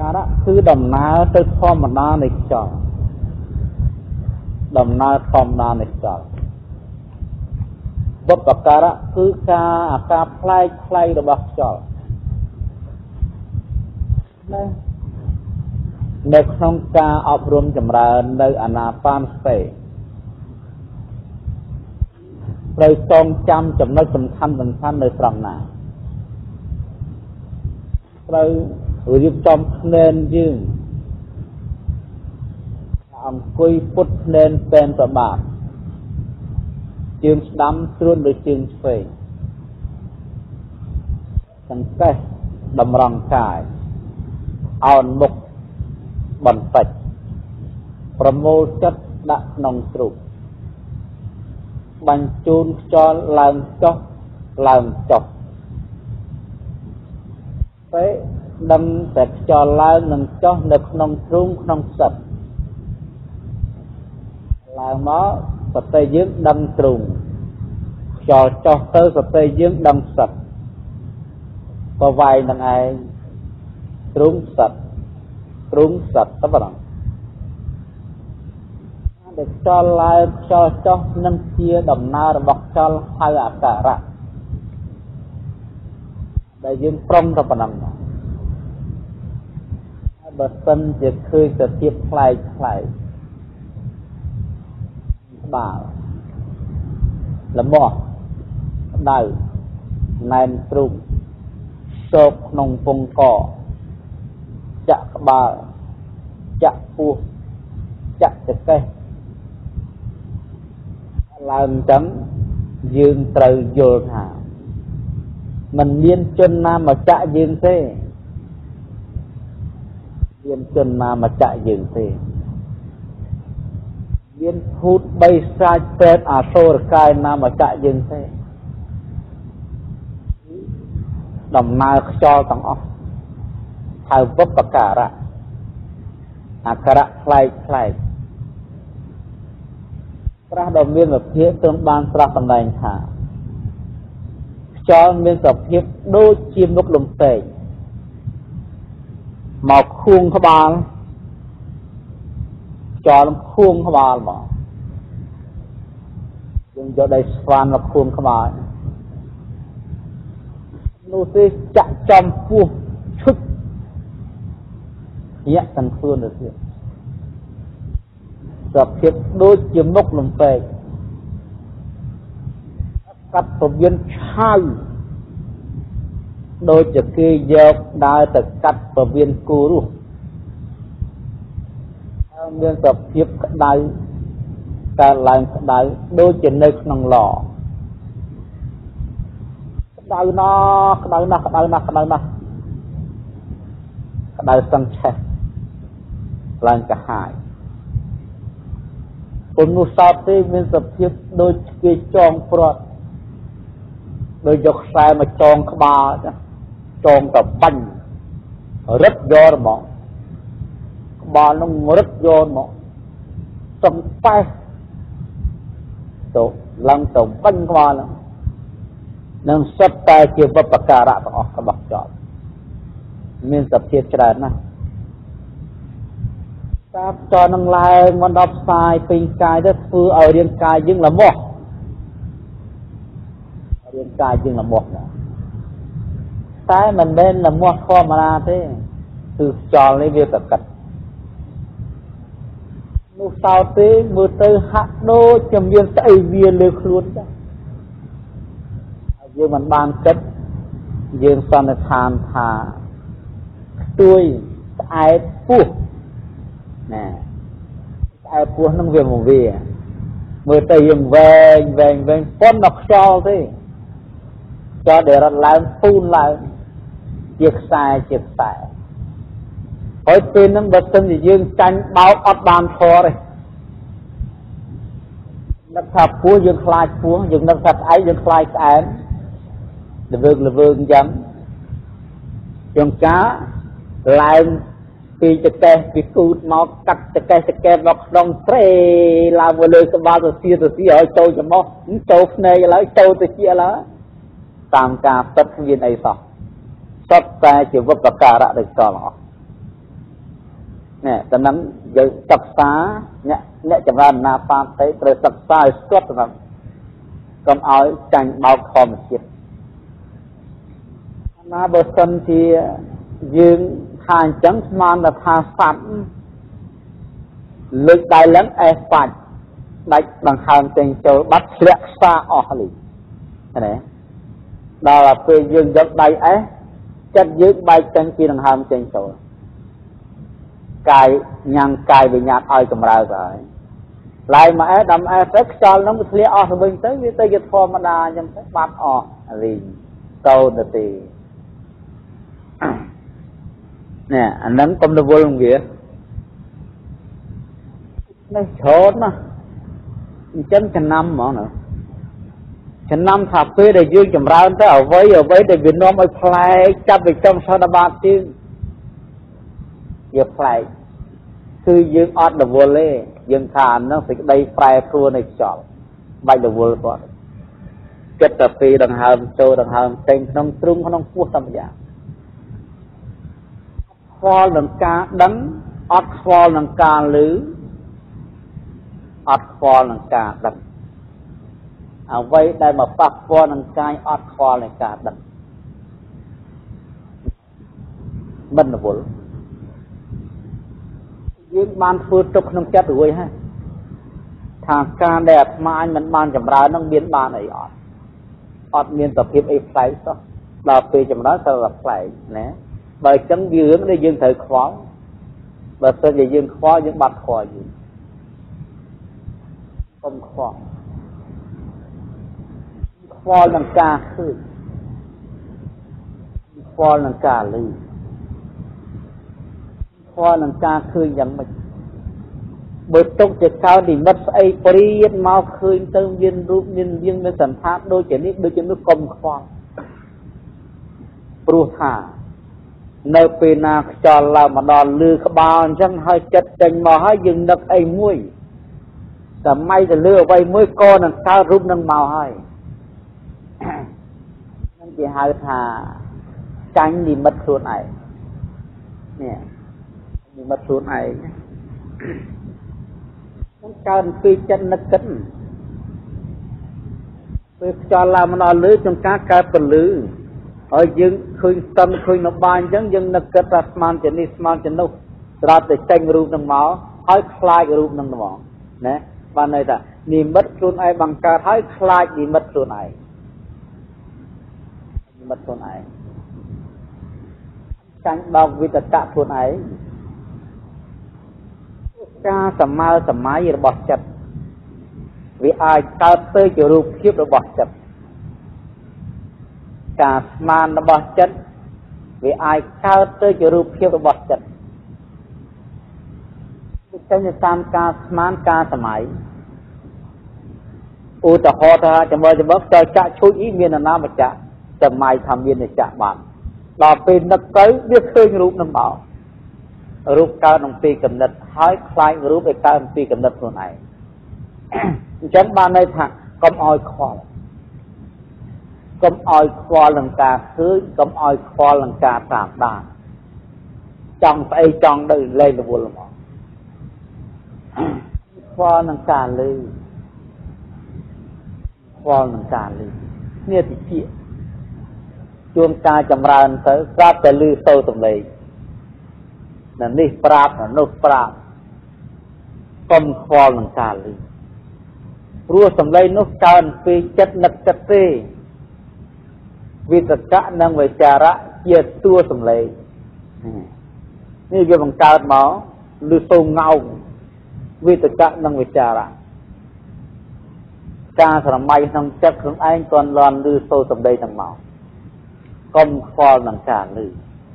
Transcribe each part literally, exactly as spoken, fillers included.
ការៈគឺដំណើរទៅធម្មតានៃខ្យល់ដំណើរធម្មតានៃខ្យល់បុព្វការៈគឺការអាការប្លែកប្លែករបស់ខ្យល់ណានៅក្នុងការអប់រំចម្រើននៅអានាបានសតិត្រូវចងចាំចំណុចសំខាន់សំខាន់នៅត្រង់ណាត្រូវរៀបចំភ្នែនយើងអង្គុយពុតភ្នែនពេនប្របាទជើងស្ដាំស្រួលដោយជើងឆ្វេងសង្កេះតម្រង់កាយអោនមុខបន្តិចប្រមូលចិត្តដាក់ក្នុងទ្រូងបញ្ជូនខ្យល់ឡើងចុះឡើងចុះពេលដឹងតែខ្យល់ឡើងនិងចុះនៅក្នុងទ្រូងក្នុងផ្សិតឡើងមកសតិយើងដឹងទ្រូងខ្យល់ចុះទៅសតិយើងដឹងផ្សិតប្រវាយនឹងឯងទ្រូងផ្សិតទ្រូងផ្សិតទៅបងដែលខ្យល់ឡើងខ្យល់ចុះនឹងជាដំណើររបស់ខ្យល់ហៅអាការៈដែលយើងប្រុងទៅប៉ុណ្ណឹងហើយបើសិនជាឃើញទៅទៀតផ្លែកផ្លែកក្បាលលំោះដៅណែនទ្រូងសោកក្នុងពងកចាក់ក្បាលចាក់ពោះចាក់ចង្កេះឡើងចឹងយើងត្រូវយល់ថាมันមានជនណាមកចាក់យើងទេមានជនណាមកចាក់យើងទេមានភូតបីសាច់ពេទ្យអាសូរកាយណាមកចាក់យើងទេដំណើរខ្យល់ទាំងអស់ហៅបុព្វការៈអាការៈផ្លែកផ្លែកប្រាស់ដ៏មានវិភាគទើបបានត្រាស់សម្ដែងថាខ្យល់មានសភាពដូចជាមុខលំពេងមកខួងក្បាលខ្យល់ខួងក្បាលមកយើងយកដៃស្វានមកខួងក្បាលនោះទេចាក់ចំពោះឈុចញាក់ទាំងខ្លួនទៅទៀតសភាពដូចជាមុខលំពេកកាត់ពវៀនឆៅដូចជាគេយកដើរទៅកាត់ពវៀនគូរស់ហើយមានសភាពក្តៅកើតឡើងក្តៅដូចជានៅក្នុងឡក្តៅណាស់ក្តៅណាស់ក្តៅណាស់ក្តៅណាស់ក្តៅសង្ឆេះឡើងកាហាយពុំនោះសោតទេមានសភាពដូចគេចងព្រាត់ដូចយកខ្សែមកចងក្បាលចងតបាញ់រឹតយកមកក្បាលនោះរឹតយកមកសំប៉ែទៅឡើងទៅបាញ់ក្បាលនឹងសិតតែជាបុព្វការៈទាំងអស់របស់ចោលមានសភាពច្រើនណាស់តាបតនឹងឡើងមកដល់ផ្សាយពេញកាយទៅធ្វើឲ្យរាងកាយយើងល្មោះរាងកាយយើងល្មោះតែមិនមែនល្មោះធម្មតាទេគឺខ្យល់នេះវាប្រកិតនោះសោតទេមើលទៅហាក់ដូចជាមានស្អីវាលើខ្លួនចា៎ហើយយើងមិនបានគិតយើងសន្និដ្ឋានថាខ្ទួយស្អែកពោះណាស្អែកពោះនឹងវាមកវាមើលទៅយើងវែងវែងវែងប៉ុនដល់ខ្យល់ទេខ្យល់ដែលរត់ឡើងពូនឡើងជាខ្សែជាខ្សែហើយពេលហ្នឹងបើសិនជាយើងចាញ់បោកអត់បានធរទេនឹកថាពោះយើងខ្លាចពោះយើងនឹកថាស្អែកយើងខ្លាចស្អែកល្វើងល្វើងអញ្ចឹងជាងការឡើងពីចកេះពីគូតមកកាត់ចកេះចកេះមកក្នុងត្រេឡើងមកលើក្បាលទៅសៀទៅសៀឲ្យចូលច្រមុះចូលភ្នែកឥឡូវចូលទៅជាឥឡូវតាមការពិតគ្មានអីសោះសុទ្ធតែជាវបការៈដូចតអស់ nè cho nên giờ tập xá nè nè chẳng ra na pha tới rồi tập xá suốt rồi còn ai tranh bao khom chết na bờ sân thì dương hàng trắng man là tha phạt lực đại lớn e phạt đại bằng hàng tiền châu bắt lẹt xa ở hali này đó là về dương giật đại ấy chất dương bay chân kia bằng hàng tiền châu cài nhang cài bị nhạt ai cầm ra rồi lại mà ấy đâm ấy rất cho nó một lẹt ở bên tới với tới cái form mà đa nhưng cái bắt ở gì câu được thì nè anh nắm tâm vô luôn kìa nó chốt mà chân chân năm mà nữa chân năm thập phê để dương chầm ra tới ở với ở với để Việt Nam ở play chấp về trong sau đó ba tiếng giờ play cứ dương ọt là vô lê dương thà nó phải đây play thua này chọn bay là vô con kết tập phê đằng hầm châu đằng hầm tên không trung không phút tâm dạng phò lần ca đắng ọt phò lần ca lứ ọt phò lần ca đắng ở vậy đây mà phát phò lần ca ọt phò lần ca đắng mình là vốn những ban phước trục nông chất rồi ha thằng ca đẹp mà anh mình ban chậm rãi nông biến ban ấy ọt ọt miền tập hiệp ấy phải đó là vì chậm rãi sao là phải nè bởi chân dương để dương thời khó và sao để dương khó những bát khó gì không khó khó là ca khơi khó là ca lư khó là ca khơi nhận mình bởi trong việc cao thì mất ấy priết mau khơi tâm viên rút nhân viên với sản tháp đôi chỉ nít đôi chỉ nước công khó pru thả nơi bên nào cho là mà đòn lư các bao chẳng hơi chất tranh mà hơi dừng được ấy muối cả may thì lừa vay muối con là sao rút nâng màu hơi nên chỉ hai thà tránh đi mất xuống này nè đi mất xuống này nó cần phi chân nó kính cho là mà đòn lư trong các cái phần lư ở dương khơi tâm khơi nó ban chẳng dương nó kết ra man chân đi man chân đâu ra để tranh rùm nâng máu hỏi khai rùm nâng máu nè và này là niệm mất luôn ai bằng cả hỏi khai đi mất luôn ai mất luôn ai tranh bao vì tất cả luôn ai ca sầm ma sầm máy gì bọt chặt vì ai cao tới kiểu rùm khiếp rồi bọt chặt cả man nó bọt chất vì ai cao tới chỗ rụp khiếp nó bọt chất trong như tam ca man ca sầm máy u ta ho ta chấm bơ chấm bớt cho chạ chui ý miền là nam mà chạ chấm mai tham miền để chạ bạn đò pin nó tới biết khơi rụp nó bảo rụp cao đồng pi cầm nứt hái khai rụp để cao đồng pi cầm nứt chỗ này chấm ban đây thằng con oi khó cấm oi khoa lần cả cưới cấm oi khoa lần cả tạm đàn trong tay trong đây lên là buồn lắm khoa lần cả lên khoa lần cả lên nghe thì chuyện chuông ca chầm ra tới ra tới lư sâu tầm này là đi prap là nốt prap cấm khoa lần cả lên rùa tầm này nốt cao phi chất nực chất tê vì tất cả năng về trà ra chia tua sầm lệ như vậy bằng cao máu lưu sâu ngao vì tất cả năng về trà ra ca sầm may năng chất hướng anh còn loan lưu sâu sầm đây thằng máu công kho năng trà lưu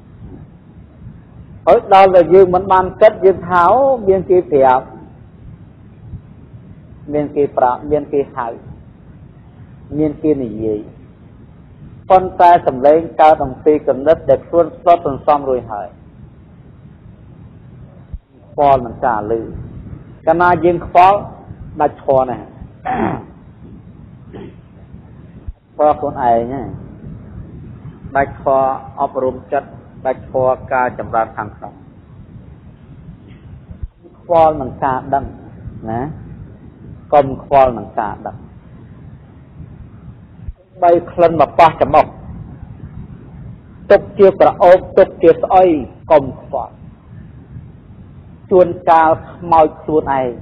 ở đó là dương mình ban kết dương tháo biên kỳ phèo biên kỳ prap biên kỳ hải biên kỳ này gì con ta sầm lên cao đồng phi cầm đất để luôn xót tuần xong rồi hỏi phò mình trả lư cái na dương phó đặt phò này phò con ai nhá đặt phò ấp rùm chất đặt phò ca chậm ra thằng không ល់នឹងការដឹងណាកុំខ្វល់នឹងការដឹងបីក្លិនមកប៉ះច្រមុះទុកជាប្រអប់ទុកជាស្អុយកុំខ្វល់ជួនកាលខ្មោចខ្លួនឯង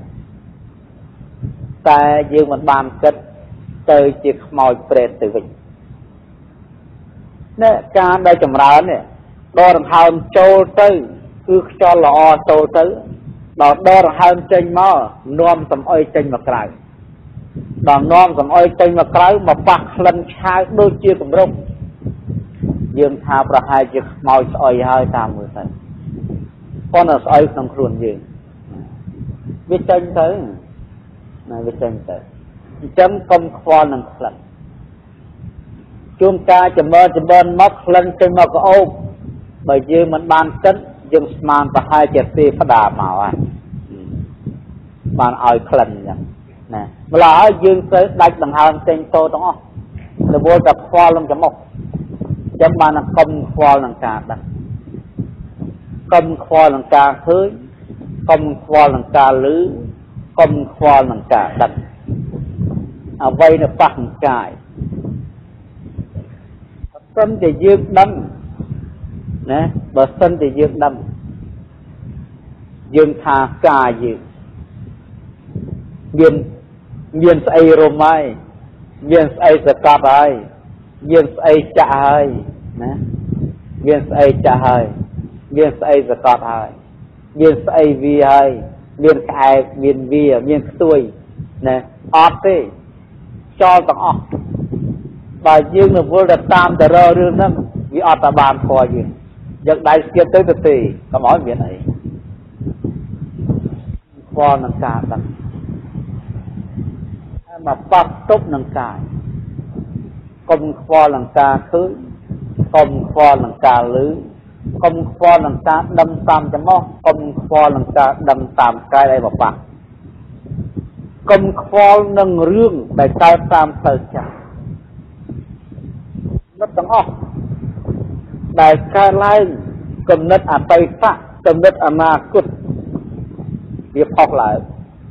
តែយើងមិនបានគិតទៅជាខ្មោចប្រេតទៅវិញនេះការដែលចម្រើននេះដកដង្ហើមចូលទៅគឺខ្យល់ល្អចូលទៅដល់ដកដង្ហើមចេញមកនាំសំអុយចេញមកក្រៅដល់នាំសំអុយចេញមកក្រៅមកប៉ះក្លិនឆៅដូចជាគម្រប់យើងថាប្រហែលជាខ្មោចស្អុយហើយតាមមើលទៅប៉ុន្តែស្អុយក្នុងខ្លួនយើងវាចេញទៅណាវាចេញទៅអញ្ចឹងកុំខ្វល់នឹងក្លិនជួនកាលចម្រើនចម្រើនមកក្លិនចេញមកក្អូបបើយើងមិនបានគិតយើងស្មានប្រហែលជាទេវតាមកហើយបានឲ្យក្លិនអញ្ចឹងណាម្ល៉េះហើយយើងត្រូវដាច់ដង្ហើមចេញតោទាំងអស់រវល់តែខ្វល់នឹងច្រមុះអញ្ចឹងបានកុំខ្វល់នឹងការដឹងកុំខ្វល់នឹងការឃើញកុំខ្វល់នឹងការឮកុំខ្វល់នឹងការដឹងអ្វីនៅប៉ះនឹងកាយបើសិនជាយើងដឹងណាបើសិនជាយើងដឹងយើងថាកាយយើងមានមានស្អីរំហើយមានស្អីសកត់ហើយមានស្អីចាក់ហើយណាមានស្អីចាក់ហើយមានស្អីសកត់ហើយមានស្អីវាហើយមានក្អែកមានវាមានខ្ទួយណាអត់ទេចោលទាំងអស់បើយើងរវល់ទៅតាមតររឿងហ្នឹងវាអត់តែបានខយើងយកដៃស្គៀបទៅទៅទេកុំឲ្យមានអីខ្វល់នឹងការដឹងហើយមកប៉ះទប់នឹងកាយកុំខ្វល់នឹងការឃើញកុំខ្វល់នឹងការឮកុំខ្វល់នឹងការដឹងតាមច្រមុះកុំខ្វល់នឹងការដឹងតាមកាយដែលបបាក់កុំខ្វល់នឹងរឿងដែលកើតតាមផ្លូវចិត្តនិតទាំងអស់ដែលកើតឡើងគំនិតអតីតគំនិតអនាគតវាផុសឡើង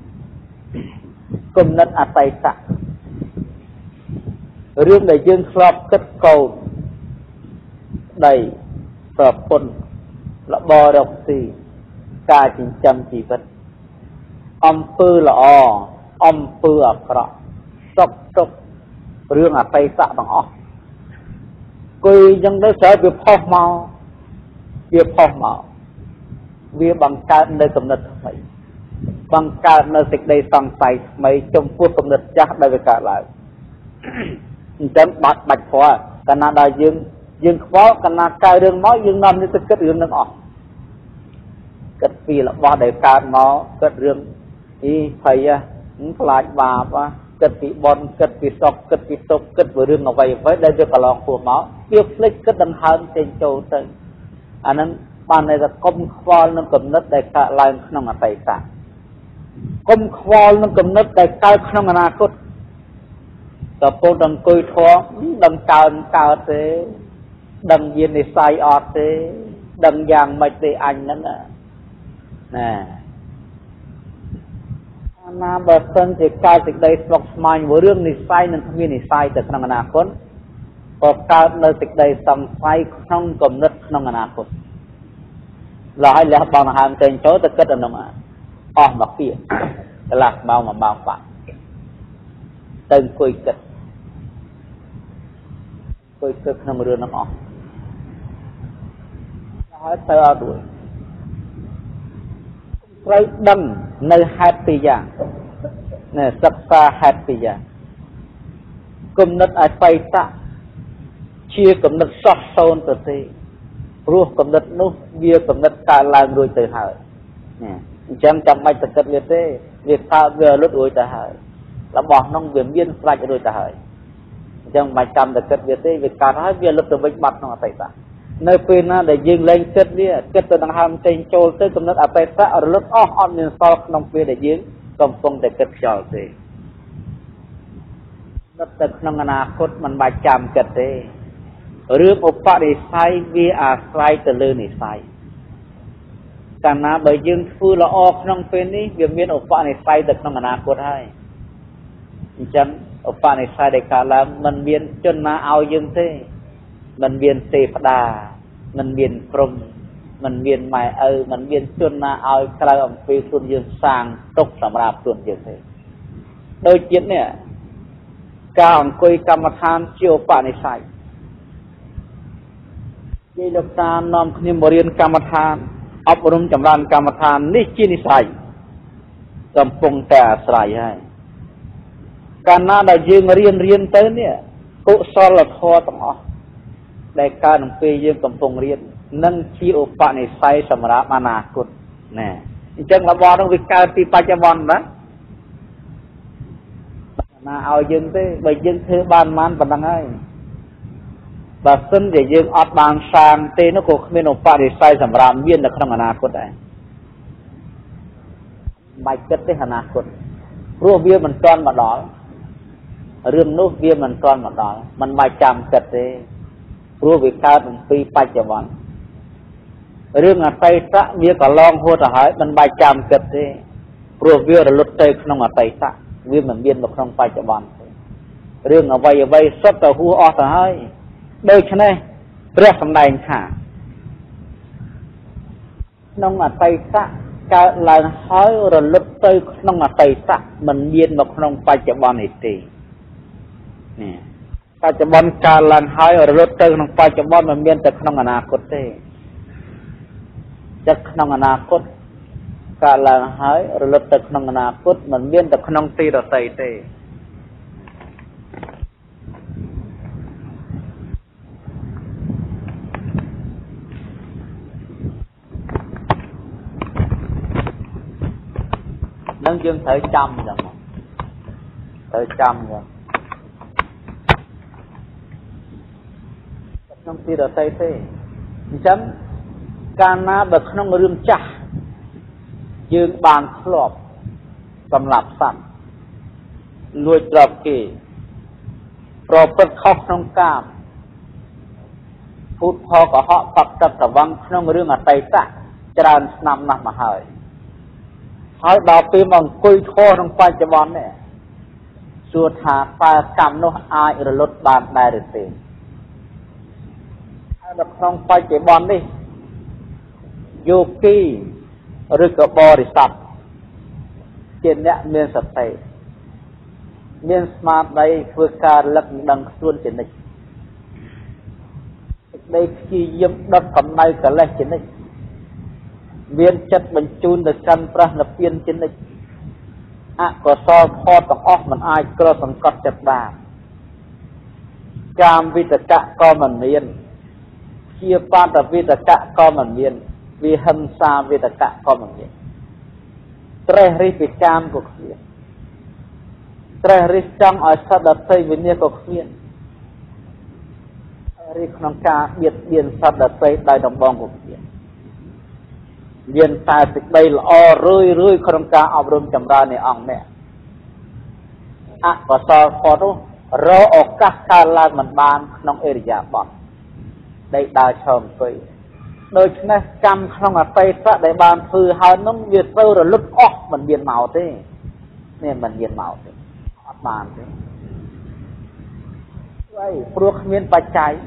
គំនិតអតីតរឿងដែលយើងធ្លាប់គិតកូនដីប្រពន្ធរបររកស៊ីការចិញ្ចឹមជីវិតអំពើល្អអំពើអាក្រក់សុខទុក្ខរឿងអតីតទាំងអស់គួយចឹងទៅស្រាប់វាផុសមកវាផុសមកវាបង្កើតនៅគំនិតថ្មីបង្កើតនៅសេចក្តីសង្ស័យថ្មីចំពោះគំនិតចាស់ដែលវាកើតឡើងអញ្ចឹងបាត់បាច់ព្រោះកាលណាដល់យើងយើងខ្វល់កាលណាកើតរឿងមកយើងនាំនេះទៅគិតរឿងនឹងអស់គិតពីរបស់ដែលកើតមកគិតរឿងអីភ័យខ្លាចបាបគិតពីបនគិតពីសុខគិតពីទុក្ខគិតពីរឿងអ្វីអ្វីដែលវាកន្លងពោះមកវាភ្លេចគិតដង្ហើមចេញចូលទៅអាហ្នឹងបានន័យថាកុំខ្វល់នឹងគំនិតដែលកើតឡើងក្នុងអតីតកុំខ្វល់នឹងគំនិតដែលកើតក្នុងអនាគតតើពលដល់អង្គុយធေါ်ដឹងកើនកើតទេដឹងមាននិស័យអត់ទេដឹងយ៉ាងម៉េចទេអញហ្នឹងណាអាណាបើសិនជាកើតសេចក្តីស្មុគស្មាញមួយរឿងនិស័យនិងគ្មាននិស័យទៅក្នុងអនាគតក៏កើតនៅសេចក្តីសង្ស័យក្នុងគំនិតក្នុងអនាគតឡើយលះបង់ដង្ហើមចេញចូលទៅគិតអានោះអស់មកពីកន្លះម៉ោងមួយម៉ោងបាត់ទៅអង្គុយគិតអង្គុយគិតក្នុងរឿងហ្នឹងអស់ហើយទៅអត់រួចត្រូវដឹងនៅហេតុពីរយ៉ាងណែសិក្សាហេតុពីរយ៉ាងគំនិតអតីតជាគំនិតសោះសូន្យទៅទេព្រោះគំនិតនោះវាគំនិតកើតឡើងរួចទៅហើយណាអញ្ចឹងចាំបាច់ទៅគិតវាទេវាកើតវាលុតរួចទៅហើយរបស់នោះវាមានស្លាច់រួចទៅហើយអញ្ចឹងមិនចាំទៅគិតវាទេវាកើតហើយវាលុតទៅវិញបាត់ក្នុងអតីតនៅពេលណាដែលយើងលែងគិតវាគិតទៅដង្ហើមចេញចូលទៅគំនិតអតីតរលត់អស់អត់មានសល់ក្នុងពេលដែលយើងកំពុងតែគិតខ្យល់ទេនឹកទៅក្នុងអនាគតមិនបាច់ចាំគិតទេរឿងឧបនិស្ស័យវាអាស្រ័យទៅលើនិស្ស័យកាលណាបើយើងធ្វើល្អក្នុងពេលនេះវាមានឧបនិស្ស័យទៅក្នុងអនាគតហើយអញ្ចឹងឧបនិស្ស័យដែលកើតឡើងមិនមានជនណាឲ្យយើងទេមិនមានទេវតាមិនមានព្រំមិនមានម៉ែឪមិនមានជនណាឲ្យក្រៅអំពីខ្លួនយើងសាងទុកសម្រាប់ខ្លួនយើងទេដូចជាតិនេះការអង្គុយកម្មដ្ឋានជាឧបនិស្ស័យនិយាយលោកតានាំគ្នាមករៀនកម្មដ្ឋានអប់រំចម្រើនកម្មដ្ឋាននេះជានិស្ស័យកំពុងតែអាស្រ័យហើយកាលណាដែលយើងរៀនរៀនទៅនេះកុសលធម៌ទាំងអស់ដែលកើតក្នុងពេលយើងកំពុងរៀននឹងជាឧបនិស្ស័យសម្រាប់អនាគតណែអញ្ចឹងរបស់នោះវាកើតពីបច្ចុប្បន្នណាណាឲ្យយើងទេបើយើងធ្វើបានបានប៉ុណ្្នឹងហើយបើសិនជាយើងអត់បានសាងទេនោះក៏គ្មានឧបនិស្ស័យសម្រាប់មាននៅក្នុងអនាគតដែរមិនគិតទេអនាគតព្រោះវាមិនទាន់មកដល់រឿងនោះវាមិនទាន់មកដល់មិនបាច់ចាំគិតទេព្រោះវាកើតអំពីបច្ចុប្បន្នរឿងអតីតវាក៏ឡងហួសទៅហើយមិនបាច់ចាំគិតទេព្រោះវារលត់ទៅក្នុងអតីតវាមិនមាននៅក្នុងបច្ចុប្បន្នទេរឿងអ្វីអ្វីសុទ្ធតែហួសអស់ទៅហើយដូច្នេះព្រះសម្ដែងថាក្នុងអតីតកើតឡើងហើយរលត់ទៅក្នុងអតីតមិនមាននៅក្នុងបច្ចុប្បន្ននេះទេនេះបច្ចុប្បន្នកើតឡើងហើយរលត់ទៅក្នុងបច្ចុប្បន្នមិនមានតែក្នុងអនាគតទេចិត្តក្នុងអនាគតកើតឡើងហើយរលត់ទៅក្នុងអនាគតមិនមានតែក្នុងទីដទៃទេនឹងយើងត្រូវចាំចឹងត្រូវចាំចឹងក្នុងទីដទៃទេអញ្ចឹងកាលណាបើក្នុងរឿងចាស់យើងបានធ្លាប់សម្លាប់សត្វលួចទ្រព្យគេប្រព្រឹត្តខុសក្នុងកាមភូតផលកុហកបកទឹកត្រវឹងក្នុងរឿងអតីតច្រើនឆ្នាំណាស់មកហើយហើយដល់ពេលមកអង្គុយធម៌ក្នុងបច្ចុប្បន្ននេះសួរថាតើកម្មនោះអាចរលត់បានដែរឬទេហើយនៅក្នុងបច្ចុប្បន្ននេះយោគីឬក៏បរិស័ទជាអ្នកមានសតិមានស្មារតីធ្វើការលឹកដឹងខ្លួនជានិច្ចសេចក្តីព្យាយាមដុតកំណៅកិលេសជានិច្ចមានចិត្តបញ្ជូនទៅកាន់ប្រះនិព្វានជានិច្ចអកុសលផលទាំងអស់មិនអាចក្រសង្កត់ចិត្តបានកាមវិតកៈក៏មិនមានជាបាតវិតកៈក៏មិនមានវិហិង្សាវិតកៈក៏មិនមានត្រេះរិះពីកាមក៏គ្មានត្រេះរិះចង់ឲ្យសត្វដទៃវិនាសក៏គ្មានរិះក្នុងការបៀតបៀនសត្វដទៃដោយដំបងក៏គ្មានមានតែសេចក្តីល្អរឿយរឿយក្នុងការអប់រំចម្រើននៃអង្គនេះអកុសលផលនោះរកឱកាសកើតឡើងមិនបានក្នុងអរិយាបថដែលដើរឈរអង្គុយដូច្នេះកម្មក្នុងអតីតដែលបានធ្វើហើយនោះវាត្រូវរលត់អស់មិនមានមកទេនេះមិនមានមកទេអត់បានទេហើយព្រោះគ្មានបច្ច័យ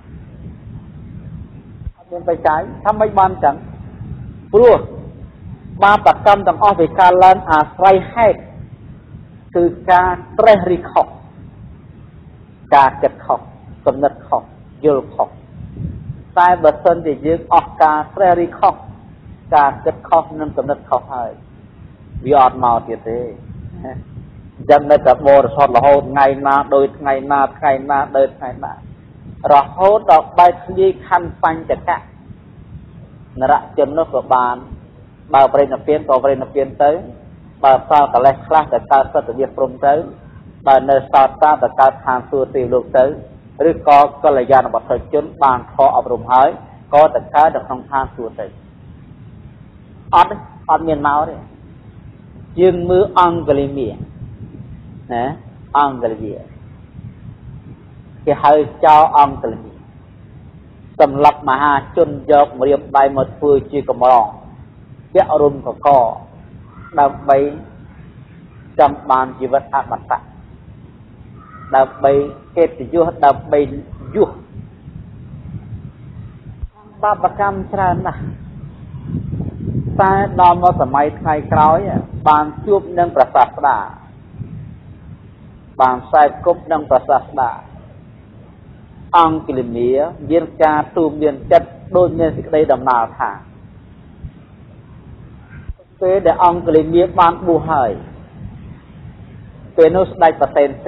អត់មានបច្ច័យថាមិនបានចឹងព្រោះបាបកម្មទាំងអស់វាកើតឡើងអាស្រ័យហេតុគឺការត្រេះរិះខុសការគិតខុសគំនិតខុសយល់ខុសតែបើសិនជាយើងអស់ការត្រេះរិះខុសការគិតខុសនិងគំនិតខុសហើយវាអត់មកទៀតទេអញ្ចឹងនៅតែបរិសុទ្ធរហូតថ្ងៃណាដោយថ្ងៃណាថ្ងៃណាដោយថ្ងៃណារហូតដល់បែកធ្លាយខណ្ឌបញ្ចកៈនរជននោះក៏បានបើប្រេណពៀនក៏ប្រេណពៀនទៅបើសល់កលេសខ្លះទៅកើតសត្វវិព្រំទៅបើនៅសតតាទៅកើតឋានសួគ៌ទេវលោកទៅឬក៏កល្យាណបទជនបានខកអប់រំហើយក៏ទៅកើតនៅក្នុងឋានសួគ៌ទៅអត់អត់មានមកទេយើងមើលអង្គលីមីណាអង្គលីមីគេហៅចោលអង្គលីមីសម្រាប់មហាជនយករៀបដៃមកធ្វើជាកម្រងពាក់រុំកកដើម្បីចង់បានជីវិតអមតៈដើម្បីកិត្តិយសដើម្បីយុះបាបកម្មច្រើនណាស់តែដល់មកសម័យថ្ងៃក្រោយបានជួបនឹងព្រះសាស្តាបានខ្សែគប់នឹងព្រះសាស្តាអង្គលមាយានការទូមានចិត្តដូចមានសេចក្តីដំណើរថាពេលដែលអង្គលមាបានបួសហើយពេលនោះស្ដេចប្រទេសទី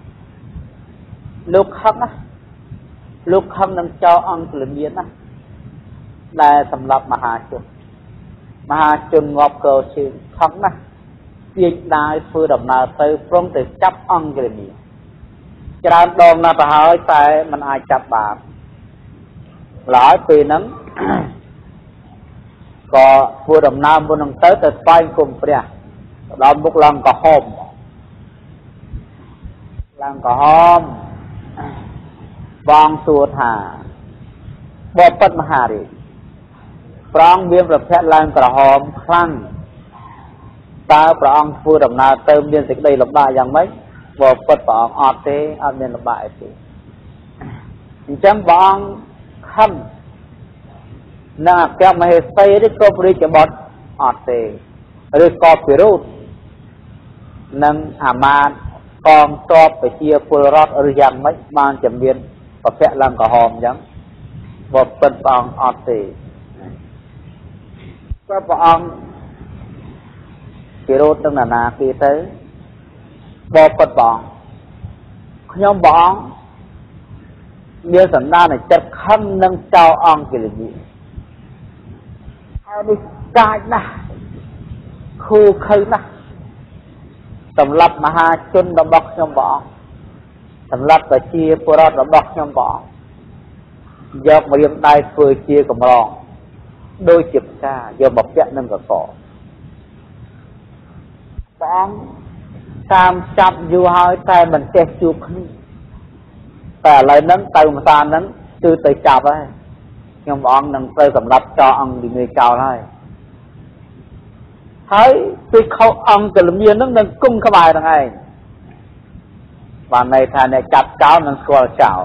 លោកខឹងណាលោកខឹងនឹងចោលអង្គលមាណាដែលសម្លាប់មហាជនមហាជនងាប់កោជើងខឹងណាស់ទាញដាវធ្វើដំណើរទៅព្រមទៅចាប់អង្គលមាច្រើនដងណាស់ទៅហើយតែមិនអាចចាប់បានឡើយពេលហ្នឹងក៏ធ្វើដំណើរមុននឹងទៅទៅស្វែងគុំព្រះដល់មុខឡើងក្រហមឡើងក្រហមបងសួរថាបបិទ្ធមហារាជព្រះអង្គមានប្រភពឡើងក្រហមខ្លាំងតើព្រះអង្គធ្វើដំណើរទៅមានសេចក្តីលំបាកយ៉ាងម៉េចបបិទ្ធព្រះអង្គអត់ទេអត់មានលំបាកទេអញ្ចឹងព្រះអង្គខំនឹងអគ្គមហេសីឬក៏ព្រះរាជបុត្រអត់ទេឬក៏ពិរុទ្ធនឹងអាមាត្យកងទ័ពប្រជាពលរដ្ឋឬយ៉ាងម៉េចបានជំនាញប្រភពឡើងក្រហមអញ្ចឹងបបិទ្ធព្រះអង្គអត់ទេក៏ព្រះអង្គពិរុទ្ធនឹងណានាគេទៅបបិទ្ធព្រះអង្គខ្ញុំព្រះអង្គមានសន្តានចិត្តខំនឹងចោលអង្គលមាហើយនេះកាចណាស់ខូខើណាស់សម្រាប់មហាជនរបស់ខ្ញុំព្រះអង្គសម្រាប់ប្រជាពលរដ្ឋរបស់ខ្ញុំព្រះអង្គយកមករៀមដៃធ្វើជាកម្រងដោយជាផ្កាយកមកពាក់នឹងកកព្រះអង្គតាមចាប់យូរហើយតែមិនចេះជួបគ្នាតែឥឡូវហ្នឹងទៅម្សានហ្នឹងគឺទៅចាប់ហើយខ្ញុំព្រះអង្គនឹងទៅសម្រាប់ចោលអង្គលមាចោលហើយហើយពីខោអង្គលមាហ្នឹងនឹងគុំក្បែរហ្នឹងឯងបានន័យថាអ្នកចាប់ចោលនឹងស្គាល់ចោល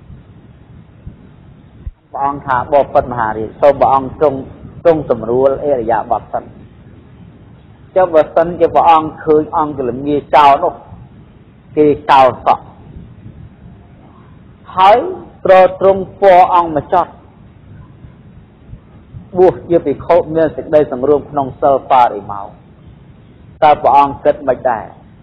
ព្រះអង្គថាបបិទ្ធមហារាជសូមព្រះអង្គទ្រង់ទ្រង់សម្រួលអរិយាបថសិនចុះបើសិនជាព្រះអង្គឃើញអង្គលមាចោលនោះគេចោលសក់ហើយត្រទ្រង់ពរអង្គមកចត់បួសជាភិក្ខុមានសេចក្តីសង្រួមក្នុងសិលបរិមោតតើព្រះអង្គគិតមិនដែរ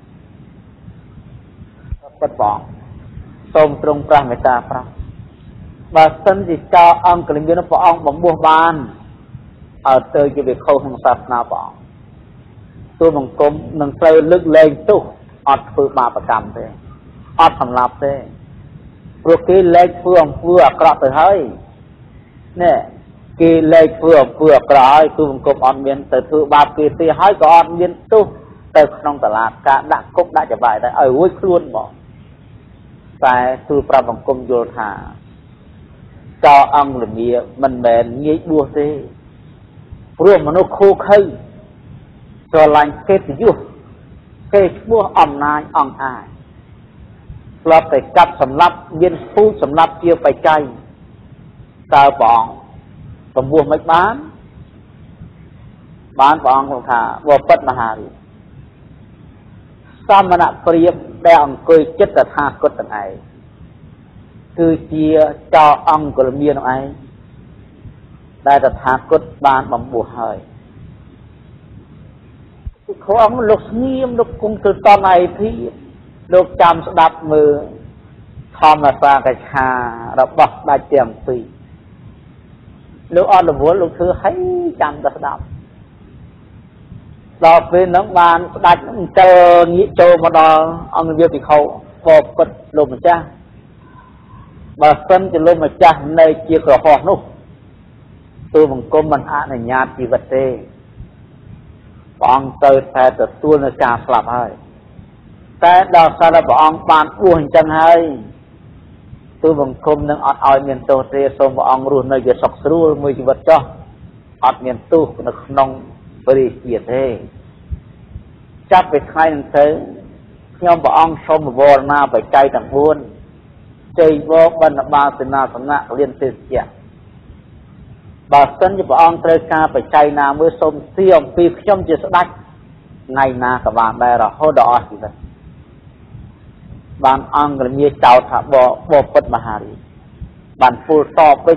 ពិតព្រះអង្គសូមទ្រង់ប្រះមេត្តាប្រោសបើសិនជាចោលអង្គលមាព្រះអង្គបំពោះបានឲ្យទៅជាភិក្ខុក្នុងសាសនាព្រះអង្គទូលបង្គំនឹងត្រូវលើកលែងទោសអត់ធ្វើបាបកម្មទេអត់សម្លាប់ទេព្រោះគេលែងធ្វើអំពើអាក្រក់ទៅហើយនេះគេលែងធ្វើអំពើអាក្រក់ហើយទូលបង្គំអត់មានទៅធ្វើបាបគេទេហើយក៏អត់មានទោសទៅក្នុងតឡាការដាក់គុកដាក់ច្បាយដែរឲ្យរួចខ្លួនមកតែទូលប្រាប់បង្គំយល់ថាចោលអង្គលមាមិនមែនងាយបួសទេព្រោះមនុស្សខូខើស្រឡាញ់កិត្តិយសគេឈ្មោះអំណាចអង្គអាចស្លាប់តែកាប់សម្លាប់មានពូជសម្លាប់ជាបច្ច័យតើព្រះអង្គបំពោះមិនបានបានព្រះអង្គថាបបិទ្ធមហារាជសមណព្រាហ្មណ៍ដែលអង្គុយចិត្តតថាគតទាំងឯងគឺជាចោលអង្គលមានោះឯងដែលតថាគតបានបំពោះហើយពីខំលោកស្ងៀមលោកគង់ទៅតនឯធីលោកចាំស្ដាប់មើលធម្មសាកឆារបស់ស្ដេចទាំងពីរលោកអត់រវល់លោកធ្វើឲ្យចាំតែស្ដាប់ដល់ពេលហ្នឹងបានស្ដេចហ្នឹងទៅងាកចូលមកដល់អង្គវិភិក្ខុបបិទ្ធលោកម្ចាស់បើសិនជាលោកម្ចាស់នៅជាក្រហោះនោះទូលបង្គំមិនអនុញ្ញាតជីវិតទេព្រះអង្គទៅតែទទួលនៅការស្លាប់ហើយតែដល់សារព្រះអង្គបានបួសអញ្ចឹងហើយទូលបង្គំនឹងអត់ឲ្យមានទោសទេសូមព្រះអង្គរស់នៅជាសុខស្រួលមួយជីវិតចុះអត់មានទោសនៅក្នុងบริเกียรติจับไปใครหนึ่งเสือยอมบอกองชมวอลนาไปใจต่างบุญใจวอบรรบาสนาสนะเรียนเสียบาสันจะบอกองเตยกาไปใจนาเมื่อสมเสียมปีขยมจะสดักไงนากับบานได้เราโหดอสิเลยบานองกระเมียเจ้าถ้าบ่บ่ปดมหารีบานฟูซอปิ้ง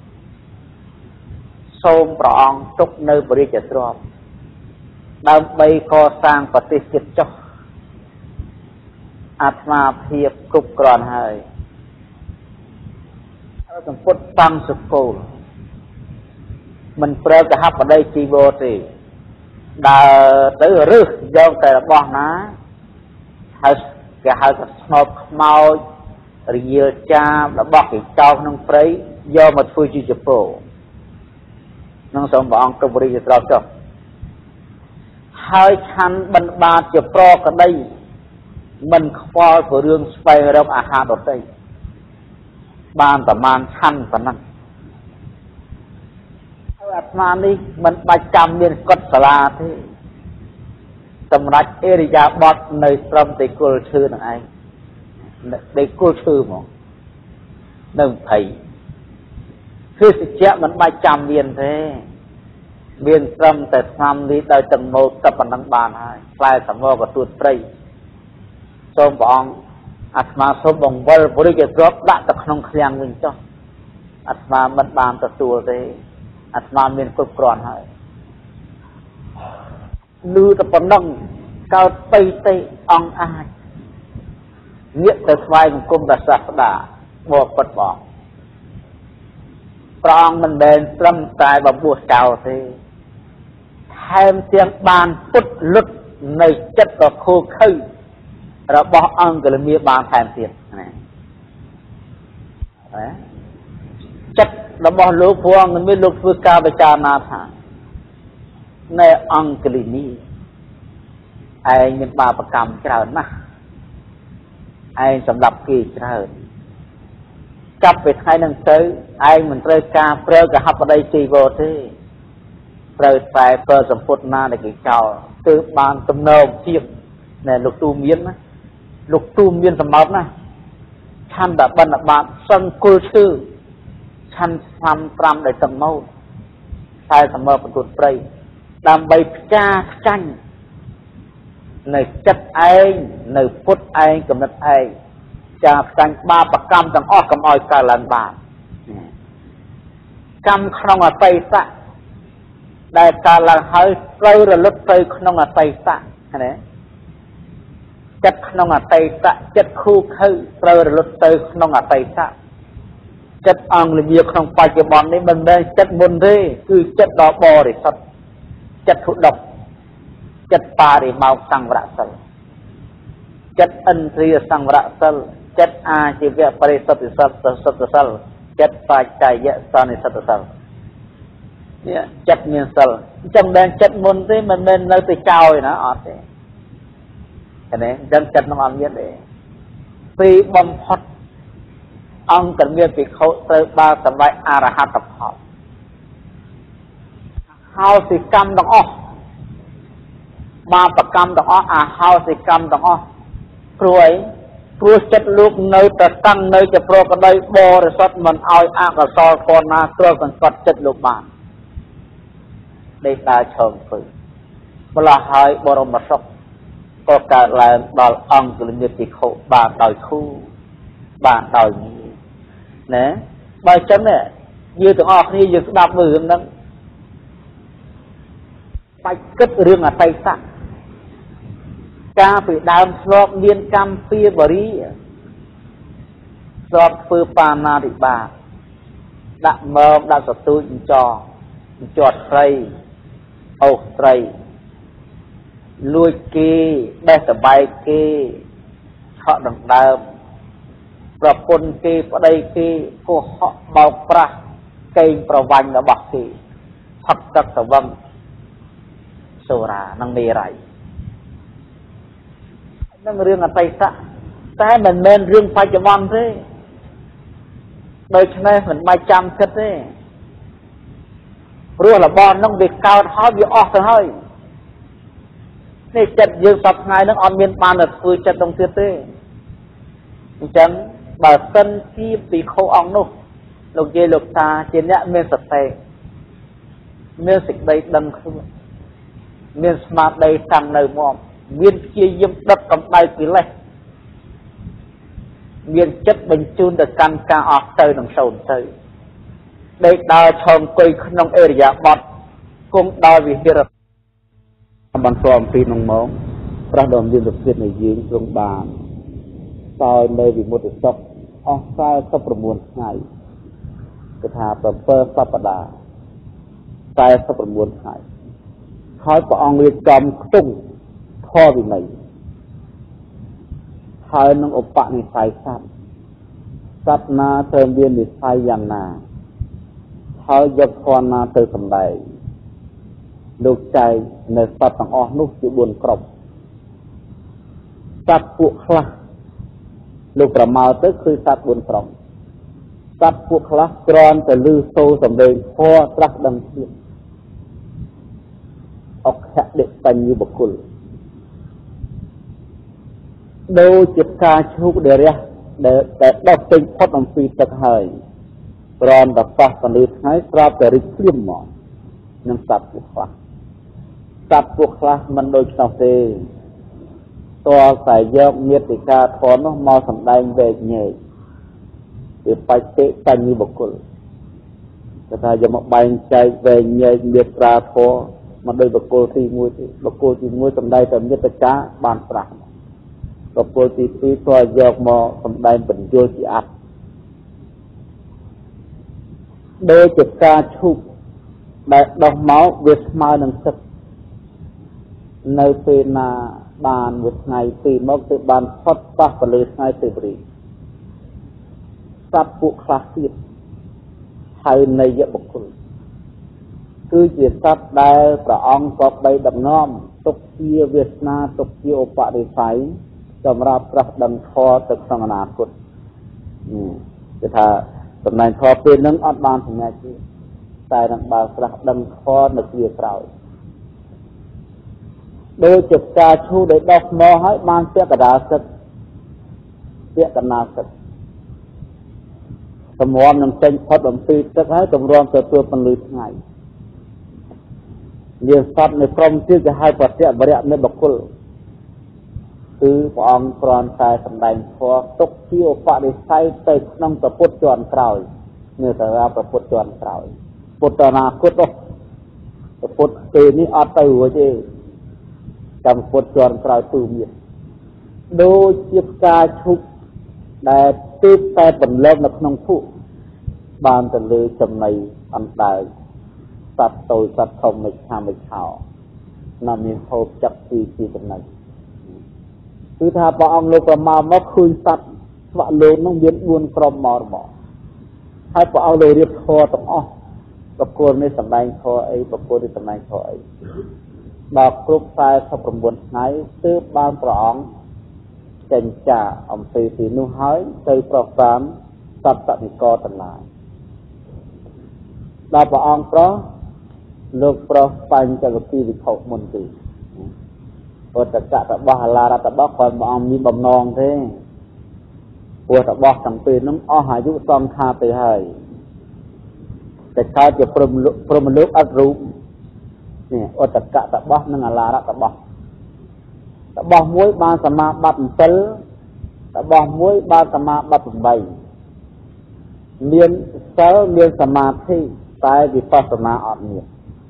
ส้มประองตุกเนบริจตรอบดาวใบก่อสร้างปฏิสิทธิ์จ้าอาตมาเพียบกรุบกรอนให้เราต้องพุทธตั้งสุโขมันเปรย์จะหับมาได้จีโบตีดาวตื้อรึยองแต่ละบ้องนะให้แกให้กับสนบเมาเรียจ้าแล้วบอกให้เจ้าน้องเปรย์ยอมมาช่วยจีจโปน้องสมบังกบริจตรอบจ้าให้ฉันบรรดาจะโปรกันได้มันคอยกับเรื่องไปรับอาหารดอกได้บ้านแต่มานชั้นปนั้นอาตมานี่มันประจำเรียนกฎสลาที่สำนักเอริยาบดในตรมเด็กกุลชื่อนั่นเองเด็กกุลชื่อมั้งหนึ่งไผ่คือสิเจ้ามันประจำเรียนเท่เรียนตรมแต่ทำนี้ได้จังโมกับปนังบานให้คลายสมมติกับตัวไตรส้มบองอาตมาส้มบองวอลบริจตรอบดักตะขนงเคลียงวิ่งจ้าอาตมาบัดบานตะตัวเลยอาตมาเมียนกรุบกรอนให้ลือตะปนังเกาไปเตะองอาเงียบแต่ไฟของกุมรัศดาบอกปัดบอกปรองมันเดินปล้ำตายแบบบัวเก่าทีแทนเสียงบานพุดลุดในจัดต่อโคขึ้นเราบอกอังก็เลยมีบางแทนเสียงนะจัดเราบอกลูกพวงมันไม่ลูกฝึกการไปจานาถาในอังกฤษนี้ไอ้ยังบาปกรรมเจริญนะไอ้สำหรับกี่เจริญจับไปไทยนั่งเตยไอ้เหมือนเตยกาเปลือกกับฮับอะไรจีโบที่เปลือกใส่เปลือกสมพุทนาในกี่เจ้าคือบานตำเนิมเทียบเนี่ยลูกตูเมียนนะลูกตูเมียนสมบัตินะท่านแบบบรรดาบาสังกุลชื่อท่านทำตรำได้สมมติใส่สมมติประตูเปรย์ดำใบจ้าจังในจัดไอ้ในพุทธไอ้กับนัดไอ้จากการบาปกรรมต่างออกกับอ้อยกาลันบาปกรรมขนมไตสะได้การละหายไตระลึกไตขนมไตสะนะจัดขนมไตสะจัดคู่คือไตระลึกไตขนมไตสะจัดอังเลยมีขนมปัจจุบันนี้มันได้จัดบนเร่คือจัดดอกบอริสัตจัดถุดอกจัดปาริมาสังวรสัลจัดอันทรียสังวรสัลจัดอาชีวะปริสัตติสัตสัตสัลจัดปัจจัยสานิสัตสัลเนี่ยจัดเมียนสัลจำแดงจัดมนที่มันเป็นเราไปเจ้าเลยนะอ๋อเองเห็นไหมจัดจัดน้ำมันเยอะเลยปีบอมพอดอังกันเมียปีเขาเติบาสมัยอารหัตภพเฮาสิกรรมต้องอ้อมาประกรรมต้องอ้ออาเฮาสิกรรมต้องอ้อกรวยกรวยจัดลูกเนยแต่ตั้งเนยจะโปรกระไดบริสุทธิ์มันเอาอากาศฟอนนาเกลือกันกัดจัดลูกบานได้ตาชมฝืนเวลาหายบรมศพก็การแรงดอลอังกฤษติโคบานดอยคู่บานดอยนี้นะใบจันเนี่ยยืดถึงออกนี่ยืดดับมือนั้นไปกึศเรื่องอะไรสักกาไปดามสอบเรียนกรรมเปียบรีสอบฟือปานาดิบาดักเมื่อดักสตูนจอจอดไตรเอาไตรลุยเกได้สบายเกเขาดังเดิมประปนเกประเดเกก็เขาเบาประเกงประวันระบักเกพักตักสวังโซรานังเมรัยนั่งเรื่องอะไรสักแต่เหมือนเมนเรื่องปัจจุบันเลยโดยเฉพาะเหมือนไม่จำคิดเลยព្រោះរបបនឹងវាកើតហើយវាអស់ទៅហើយនេះចិត្តយើងសពថ្ងៃនឹងអត់មានបានទៅធ្វើចិត្តនឹងទៀតទេអញ្ចឹងបើសិនជាភិក្ខុអង្គនោះលោកយាយលោកតាជាអ្នកមានសតិមានសេចក្តីដឹងខ្លួនមានស្មារតីតាំងនៅមាំមានព្យាយាមដុតកម្ដៅកិលេសមានចិត្តបញ្ជូនទៅកាន់ការអស់ទៅនឹងសូន្យទៅដេកដើរឈរអង្គុយក្នុងអេរិយាបថគង់ដល់វិហារបានស្គាល់អំពីនឹងមកប្រះដល់មានវិធាននៃយើងទ្រង់បានតើនៅវិមុតសុខអស់សែសិបប្រាំថ្ងៃគឺថា7សប្តាហ៍សែសិបប្រាំថ្ងៃហើយព្រះអង្គរៀបចំខ្ទង់ធម៌វិន័យហើយនឹងឧបនិស្ស័យសត្វសត្វណាត្រូវមាននិស្ស័យយ៉ាងណាហើយយកធម៌ណាទៅសម្ដែងលោកចែកនៅសត្វទាំងអស់នោះជាបួនក្រុមសត្វពួកខ្លះលោកប្រមាលទៅគឺសត្វបួនក្រុមសត្វពួកខ្លះគ្រាន់តែឮសូរសំឡេងធម៌ត្រាស់ដឹងទៀតអក្ខដិបញ្ញបុគ្គលដូចជាការឈូកដែលរះដែលដែលដុតចេញផុតអំពីទឹកហើយគ្រាន់តែប៉ះពលឺថ្ងៃស្រាប់តែរីកភ្លាមមកនឹងសត្វពួកខ្លះសត្វពួកខ្លះមិនដូចនោះទេតើតែយកមេត្តាធម៌នោះមកសម្ដែងវែកញែកវាបច្ចៈបញ្ញបុគ្គលគេថាយកមកបែងចែកវែងញែកមេត្តាធម៌មកដោយបុគ្គលទីមួយទេបុគ្គលទីមួយសម្ដែងតែមេត្តាបានប្រាស់បុគ្គលទីពីរក៏យកមកសម្ដែងបញ្យលជាអត្ថដោយជាការឈូកដែលដោះមកវាស្មើនឹងទឹកនៅពេលណាបានមួយថ្ងៃពីមកទៅបានផុតប៉ះពលឺថ្ងៃទេវរីសត្វពួកខ្លះទៀតហៅនៃយបុគ្គលគឺជាសត្វដែលព្រះអង្គក៏បីដំណំទុកជាវាសនាទុកជាឧបនិស្ស័យសម្រាប់ប្រះដឹងធម៌ទៅក្នុងអនាគតគឺថាតំណែងធម៌ពេលហ្នឹងអត់បានសម្រេចទេតែនឹងបើប្រះដឹងធម៌នៅពេលក្រោយដោយជាការឈូដែលដោះមកហើយបានពាក់កណ្ដាលទឹកពាក់កណ្ដាលទឹកសម្រាំនឹងចេញផុតអំពីទឹកហើយសម្រាំទទួលពន្លឺថ្ងៃមានសត្វនៅក្រុមទៀតគេហៅបច្ចៈវរៈនៃបុគ្គលគឺព្រះអង្គគ្រាន់តែសម្ដែងធម៌ទុកជាឧបនិស្ស័យទៅក្នុងប្រពុតជាន់ក្រោយនៅតែប្រពុតជាន់ក្រោយពុទ្ធអនាគតប្រពុតពេលនេះអត់ទៅរួចទេចាំពុទ្ធជាន់ក្រោយទូមានដូចជាផ្កាឈុកដែលទើបតែបន្លប់នៅក្នុងភក់បានទៅលើចំណីអណ្ដើកសត្វតូចសត្វធំមិនខាមិនខោណាមានហូបចាក់ពីពីចំណីគឺថាព្រះអង្គលោកប្រមាលមកឃើញសត្វស្វាក់លោកនោះមានបួនក្រុមមករបស់ហើយព្រះអង្គលោករៀបធម៌ទាំងអស់ប្រគល់នេះសម្ដែងធម៌អីប្រគល់នេះសម្ដែងធម៌អីដល់គ្រប់ខ្សែសិបប្រាំថ្ងៃទើបបានព្រះអង្គចេញចាអំពីទីនោះហើយទៅប្រកាសសត្វនិករទាំងឡាយដល់ព្រះអង្គប្រោះលោកប្រោះបញ្ចវគិវិខុមុនទីពុទ្ធកតបោះអាឡារតបោះគាត់ព្រះអង្គមានបំណងទេព្រោះតបោះទាំងពីរនោះអស់អាយុសង្ខារទៅហើយតែកើតជាព្រមព្រមលោកអត់រូបនេះឧតកតបោះនិងអាឡារតបោះតបោះមួយបានសមាបត្តិ7តបោះមួយបានសមាបត្តិ8មានសិលមានសមាធិតែវិបស្សនាអត់មាន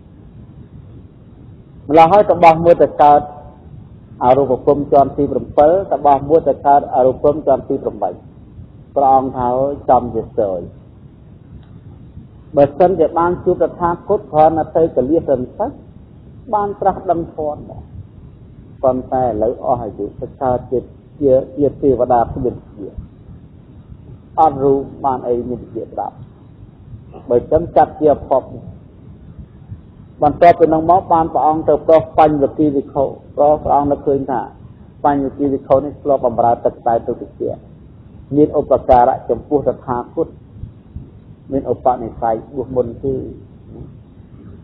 ម្ល៉េះហើយតបោះមួយទៅកើតអរូបភពជាន់ទី7តបោះមួយទៅកើតអរូបភពជាន់ទី8ព្រះអង្គថាចំជាសយបើសិនជាបានជួបតថាគតគ្រាន់តែទៅកលិះសិនទៅបានត្រាស់ដឹងធម៌ដែរប៉ុន្តែឥឡូវអស់អាយុទៅកើតជាជាជាទេវតាព្រានជាអត់រូបបានអីមានជាស្ដាប់បើចឹងចាត់ជាភពបន្ទាប់ពីនឹងមកបានព្រះអង្គទៅប្រោះបញ្ញវគិវិខុប្រោះព្រះអង្គនឹកឃើញថាបញ្ញវគិវិខុនេះធ្លាប់បម្រើទឹកតែទុតិយមានឧបការៈចំពោះតថាគតមានឧបនិស្ស័យបុះមុនទី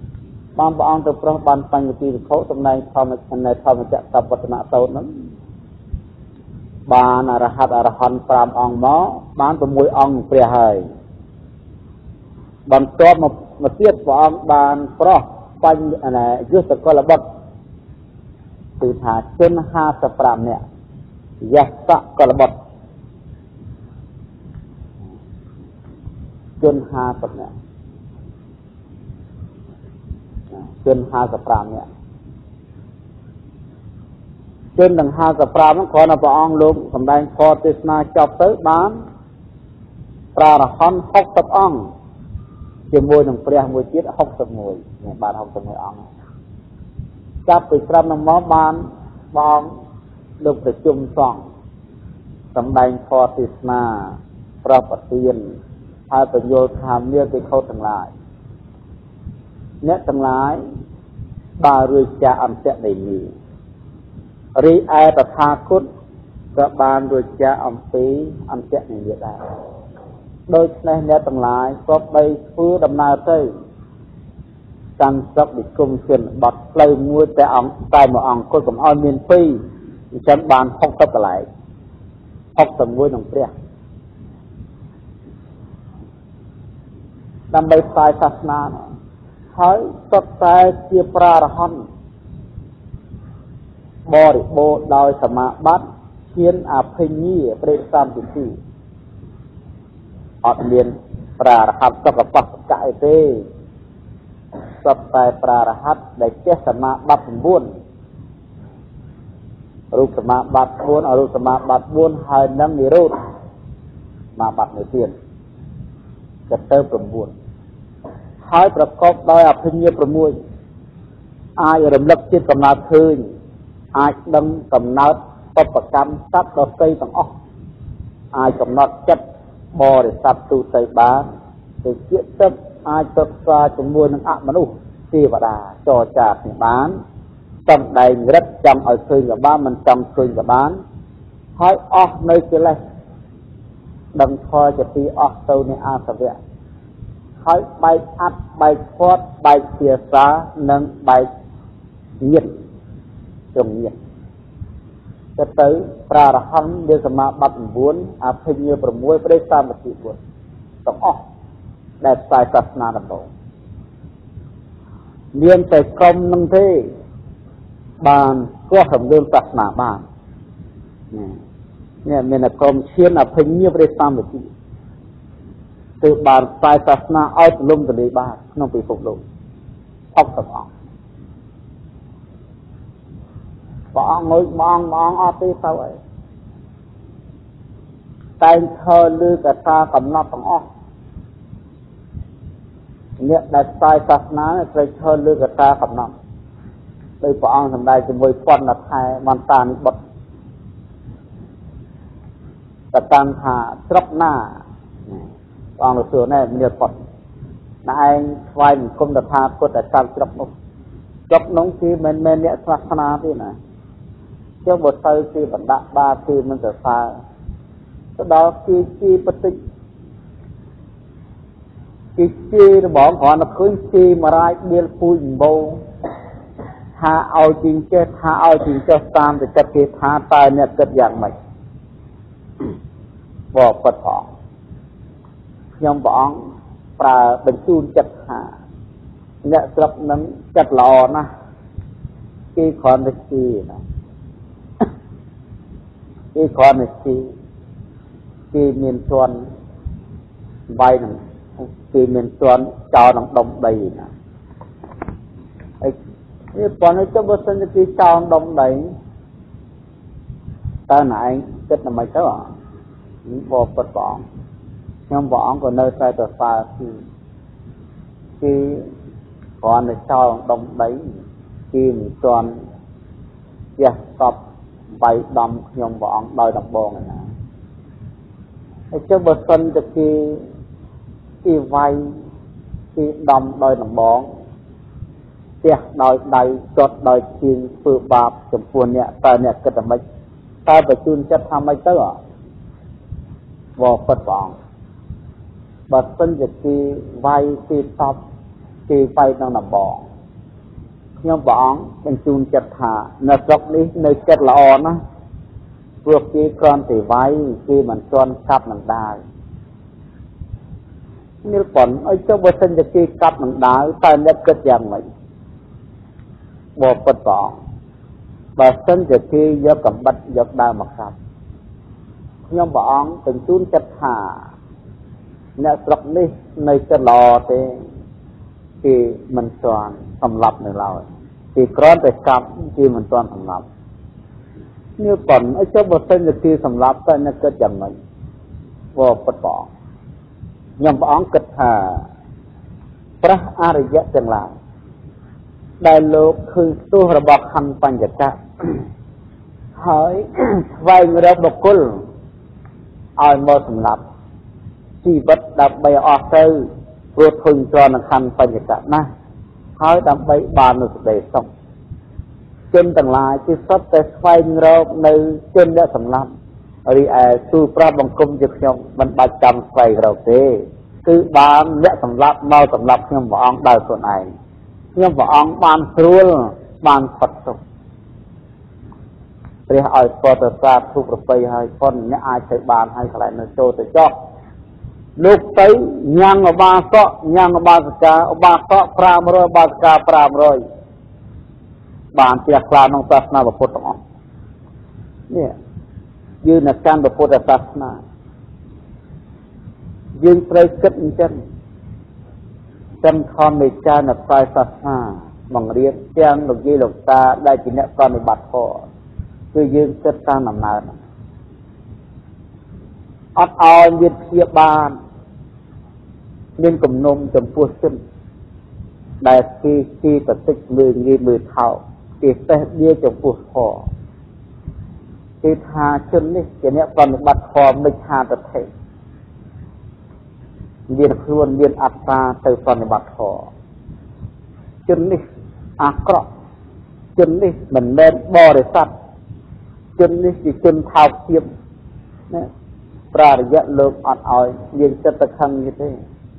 បានព្រះអង្គទៅប្រោះបានបញ្ញទីវិខតំណែងធម្មនៅធម្មចក្រវត្តនសោតហ្នឹងបានអរហត្តអរហន្តប្រាំអង្គមកបានប្រាំមួយអង្គព្រះហើយបន្ទាប់មកមកទៀតព្រះអង្គបានប្រោះបញ្ញអាយុទ្ធកលបុត្រគឺថាជនห้าสิบห้าនាក់យស្សកលបុត្រជនห้าสิบនាក់ជនห้าสิบห้าនាក់ជនទាំងห้าสิบห้าហ្នឹងគ្រាន់តែព្រះអង្គលោកសម្ដែងធម៌ទេសនាចប់ទៅបានប្រារហន្តហុកសិបអង្គជាមួយនឹងព្រះមួយទៀតហុកសិបមួយនេះបានហុកសិបមួយអង្គចាប់ពីត្រឹមនឹងមកបានបងលោកប្រជុំសង្ឃសម្ដែងធម៌ទេសនាប្រពទានហើយបញ្យល់ថាមានពិខុទាំងឡាយអ្នកទាំងឡាយបានរួចចាកអន្តៈនៃនេះរីឯតថាគតក៏បានរួចចាកអំពីអន្តៈនៃនេះដែរដូច្នេះអ្នកទាំងឡាយក៏បីធ្វើដំណើរទៅកាន់ស្រុកនិគមជនបទផ្លូវមួយតែអង្គតែមួយអង្គគត់កំអល់មានពីរអញ្ចឹងបានហុកសិបកន្លែងហុកសិបមួយនឹងព្រះដើម្បីផ្សាយសាសនាហើយសុទ្ធតែជាប្រារហន្តបរិបូរណ៍ដោយសមាបត្តិឈានអភិញ្ញីប្រេសកម្មពិធីអត់មានប្រារហន្តសុខបស្សកៈអីទេសុទ្ធតែប្រារហន្តដែលចេះសមាបត្តិ៩រូបសមាបត្តិបួនអរូបសមាបត្តិបួនហើយនឹងនិរោធសមាបត្តិមួយទៀតក៏ទៅ៩ហើយប្រកបដោយអភិញ្ញី៦អាចរំលឹកចិត្តកំណើតឃើញអាចដឹងកំណើតបបកម្មសត្វដទៃទាំងអស់អាចកំណត់ចិត្តបរិស័ទទូទៅបានទៅជាទឹកអាចសិក្សាជាមួយនឹងអមនុស្សទេវតាចរចាគ្នាបានសំដែងរិទ្ធចង់ឲ្យឃើញក៏បានមិនចង់ឃើញក៏បានហើយអស់នៅកិលេសដឹងធម៌ជាទីអស់ទៅនៃអាសវៈហើយបែកអត់បែកធាត់បែកភាសានិងបែកញាតិត្រង់ញាតិទៅទៅប្រារហន្តវាសមាបត្តិ៩អភិញ្ញី៦ប្រេសកម្មពិធីបួនទាំងអស់ដែលផ្សាយសាសនាដំបូងមានតែក្រុមនឹងទេបានគោះសម្ដែងសាសនាបាននេះមានតែក្រុមឈានអភិញ្ញីប្រេសកម្មពិធីគឺបានផ្សាយសាសនាឲ្យទលំទលាយបានក្នុងពិភពលោកហុកសិបអង្គព្រះអង្គងើយបងបងអត់ទេទៅអីតែងខើលើកថាកំណត់ទាំងអស់អ្នកដែលផ្សាយសាសនាត្រូវខើលើកថាកំណត់ដោយព្រះអង្គសម្ដែងជាមួយពន្ធថែមន្តានិបុត្រតតាំងថាស្រុកណាព្រះអង្គសួរណែមានពន្ធណែឯងស្វែងគុំតថាគតតែតាមស្រុកនោះស្រុកនោះគឺមិនមែនអ្នកសាសនាទេណាចុះបើទៅគឺបណ្ដាក់បាគឺមិនសរសើរទៅដល់គឺជីបតិចគឺជីរបស់គ្រាន់តែឃើញជីមរាយដៀលពូជម្បោថាឲ្យជីងចេះថាឲ្យជីងចេះតាមទៅចិត្តគេថាតើអ្នកគិតយ៉ាងម៉េចបបពិតផងខ្ញុំព្រះអង្គប្រើបញ្ជូនចិត្តថាអ្នកស្រុកនឹងចិត្តល្អណាស់គេគ្រាន់តែជីណាគេគ្រាន់តែជីគេមានជន់វាយនឹងគេមានជន់ចោលក្នុងដុំដីណាហើយនេះប៉ុន្តែចុះបើសិនជាគេចោលដុំដីតើណែឯងគិតមិនទៅអ្ហ៎បបពិតព្រះអង្គខ្ញុំព្រះអង្គក៏នៅតែទៅសើគឺគេគ្រាន់តែចោលដុំដីគេមិនជន់ផ្ទះកប់បាយដំខ្ញុំព្រះអង្គដោយដំបងឯណាហើយចុះបើសិនតែគេគេវាយគេដំដោយដំបងផ្ទះដោយដៃចត់ដោយជើងធ្វើបាបចំពោះអ្នកតើអ្នកគិតថាម៉េចតើបញ្ជូនចិត្តថាម៉េចទៅអ្ហ៎បបពិតព្រះអង្គបើសិនជាគេវាយគេតប់គេវាយក្នុងដំបង nhưng bọn bên chun chật thả nó dọc đi nơi chật lọ nó vượt kia con thì váy kia mình con cắp mình đài nếu còn ở chỗ bơ sinh cho kia cắp mình đài ta nhất kết dạng mình bộ phật bỏ bà sinh cho kia do cầm bắt do đau mà cắp nhưng bọn bên chun chật thả nó dọc đi nơi chật lọ thì thì mình toàn sầm lập này rồi thì có thể cặp thì mình toàn sầm lập như còn ở chỗ một tên thì sầm lập ta nó kết chậm mình vô bất bỏ nhằm bóng kết hà pra ariya chẳng lại đại lụcคือตัวระบบคันปัญจกะហើយស្វែងរកបុគ្គលឲ្យមកសម្រាប់ជីវិតដើម្បីអស់ទៅព្រោះធុញទ្រាន់នឹងខណ្ឌបញ្ញកៈណាហើយដើម្បីបាននូវសេចក្តីសុខជនទាំងឡាយគឺសុទ្ធតែស្វែងរកនៅជនដែលសម្លាប់រីឯទូប្រាប់បង្គំជាខ្ញុំមិនបាច់ចាំស្វែងរកទេគឺបានអ្នកសម្លាប់មកសម្លាប់ខ្ញុំព្រះអង្គដោយខ្លួនឯងខ្ញុំព្រះអង្គបានស្រួលបានផុតទុក្ខព្រះឲ្យពរទៅសាធុប្រពៃហើយប៉ុនអ្នកអាចទៅបានហើយកន្លែងនៅចូលទៅចោះលោកទៅញ៉ាំងអបាសកញ៉ាំងអបាសកាអបាសកប្រាំរយអបាសកាប្រាំរយបានជាខ្លាក្នុងសាសនាពុទ្ធទាំងអស់នេះយើងនៅកាន់ពុទ្ធសាសនាយើងត្រូវគិតអញ្ចឹងចំខំនៃការនៅផ្សាយសាសនាបង្រៀនទាំងលោកយាយលោកតាដែលជាអ្នកបប្រតិបត្តិធម៌គឺយើងគិតតាមដំណើរអត់ឲ្យមានព្យាបាលមានគំនុំចំពោះជនដែលគេគេប្រតិចមើលងាយមើលថោកគេតេះវាចំពោះធម៌គេថាជននេះជាអ្នកបប្រតិបត្តិធម៌មិនថាតថេមានខ្លួនមានអត្តាទៅបប្រតិបត្តិធម៌ជននេះអាក្រក់ជននេះមិនមែនបរិស័ទជននេះជាជនថោកទាបណាប្រារយៈលោកអត់ឲ្យមានចិត្តទៅខឹងទេ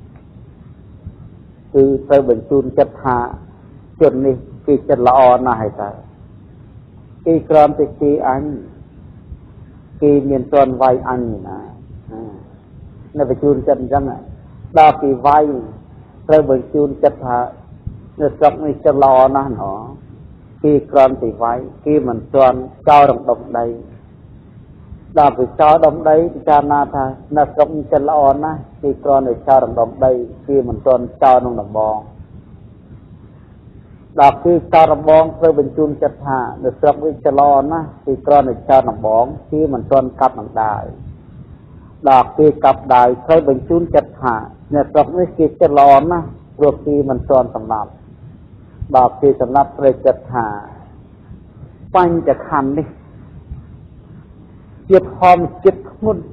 គឺត្រូវបញ្ជូនចិត្តថាជននេះគេចិត្តល្អណាស់ហើយតើគេក្រំតែគេអញគេមានតន់វាយអញណានៅបញ្ជូនចិត្តអញ្ចឹងដល់ពីវាយត្រូវបញ្ជូនចិត្តថានៅស្រុកនេះចិត្តល្អណាស់ណោះគេក្រំតែវាយគេមិនតន់ចោលរំដុំដីដល់ពីចោលដុំដីពិចារណាថានៅស្រុកនេះចិត្តល្អណាស់គេគ្រាន់តែចោលរំដុំដីគេមិនទាន់ចោលក្នុងដំបងដល់គឺចោលដំបងត្រូវបញ្ជូនចិត្តថានៅស្រុកនេះចិត្តល្អណាស់គេគ្រាន់តែចោលដំបងគេមិនទាន់កាប់នឹងដាវដល់គេកាប់ដាវត្រូវបញ្ជូនចិត្តថានៅស្រុកនេះគេចិត្តល្អណាស់ព្រោះគេមិនទាន់សម្លាប់ដល់គេសម្លាប់ត្រូវចិត្តថាបញ្ចខណ្ឌនេះជាធម្មចិត្តធ្ងន់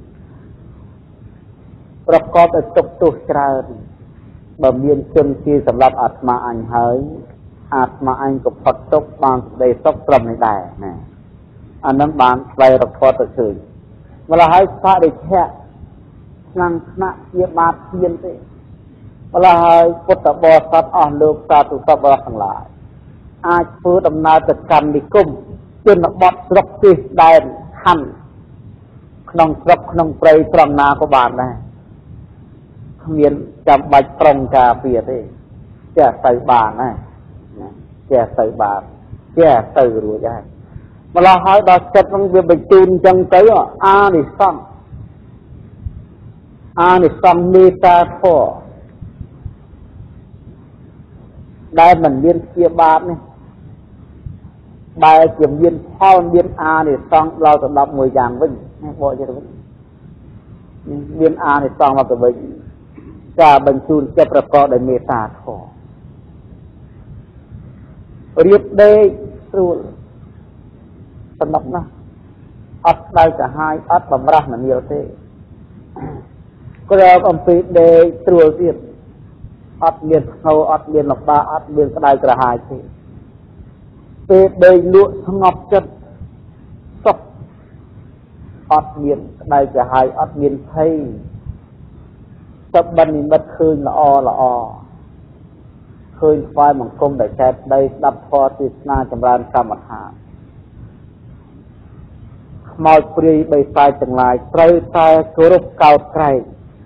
ប្រកបដោយទុក្ខទោសច្រើនបើមានជនជាសម្រាប់អាត្មាអញហើយអាត្មាអញក៏ផុតទុក្ខបានសេចក្តីសុខត្រឹមនេះដែរណាអានឹងបានស្វែងរកទៅឃើញម្ល៉េះហើយបរិជ្ជៈឆ្នាំថ្នាក់ជាបាបធៀនទេម្ល៉េះហើយពុទ្ធបរិស័ទអស់លោកសាធុសពរបស់ទាំងឡាយអាចធ្វើដំណើរទៅកម្មនិគមជនបទស្រុកទេសដែនខណ្ឌក្នុងស្រុកក្នុងព្រៃត្រង់ណាក៏បានដែរគ្មានចាំបាច់ប្រុងការពារទេចេះទៅបានណាចេះទៅបានចេះទៅរួចហើយម្ល៉េះហើយដល់ចិត្តនឹងវាបញ្ជូនអញ្ចឹងទៅអានិសង្ឃអានិសង្ឃមេត្តាធម៌ដែលមិនមានព្យាបាទនេះបែរជាមានផលមានអានិសង្ឃដល់ទៅដល់មួយយ៉ាងវិញបកទៅវិញមានអានិសង្ឃមកទៅវិញការបញ្ជូនចិត្តប្រកបដោយមេត្តាធម៌រៀបដេកស្រួលសំណុកណាស់អត់ដៅកាហាយអត់បំរាស់មនាលទេក្រោកអំពីដេកស្រួលទៀតអត់មានស្ងោអត់មានលំបាកអត់មានក្តៅក្រហាយទេពេលដេកលក់ស្ងប់ចិត្តសុខអត់មានក្តៅក្រហាយអត់មានភ័យសប្បិនិមិត្តឃើញល្អល្អឃឃើញស្វាយបង្គំដែលចេះដីស្ដាប់ធម៌ទេសនាចម្រើនកម្មដ្ឋានខ្មោចព្រាយបីសាយទាំងឡាយត្រូវតែគោរពកោតក្រែង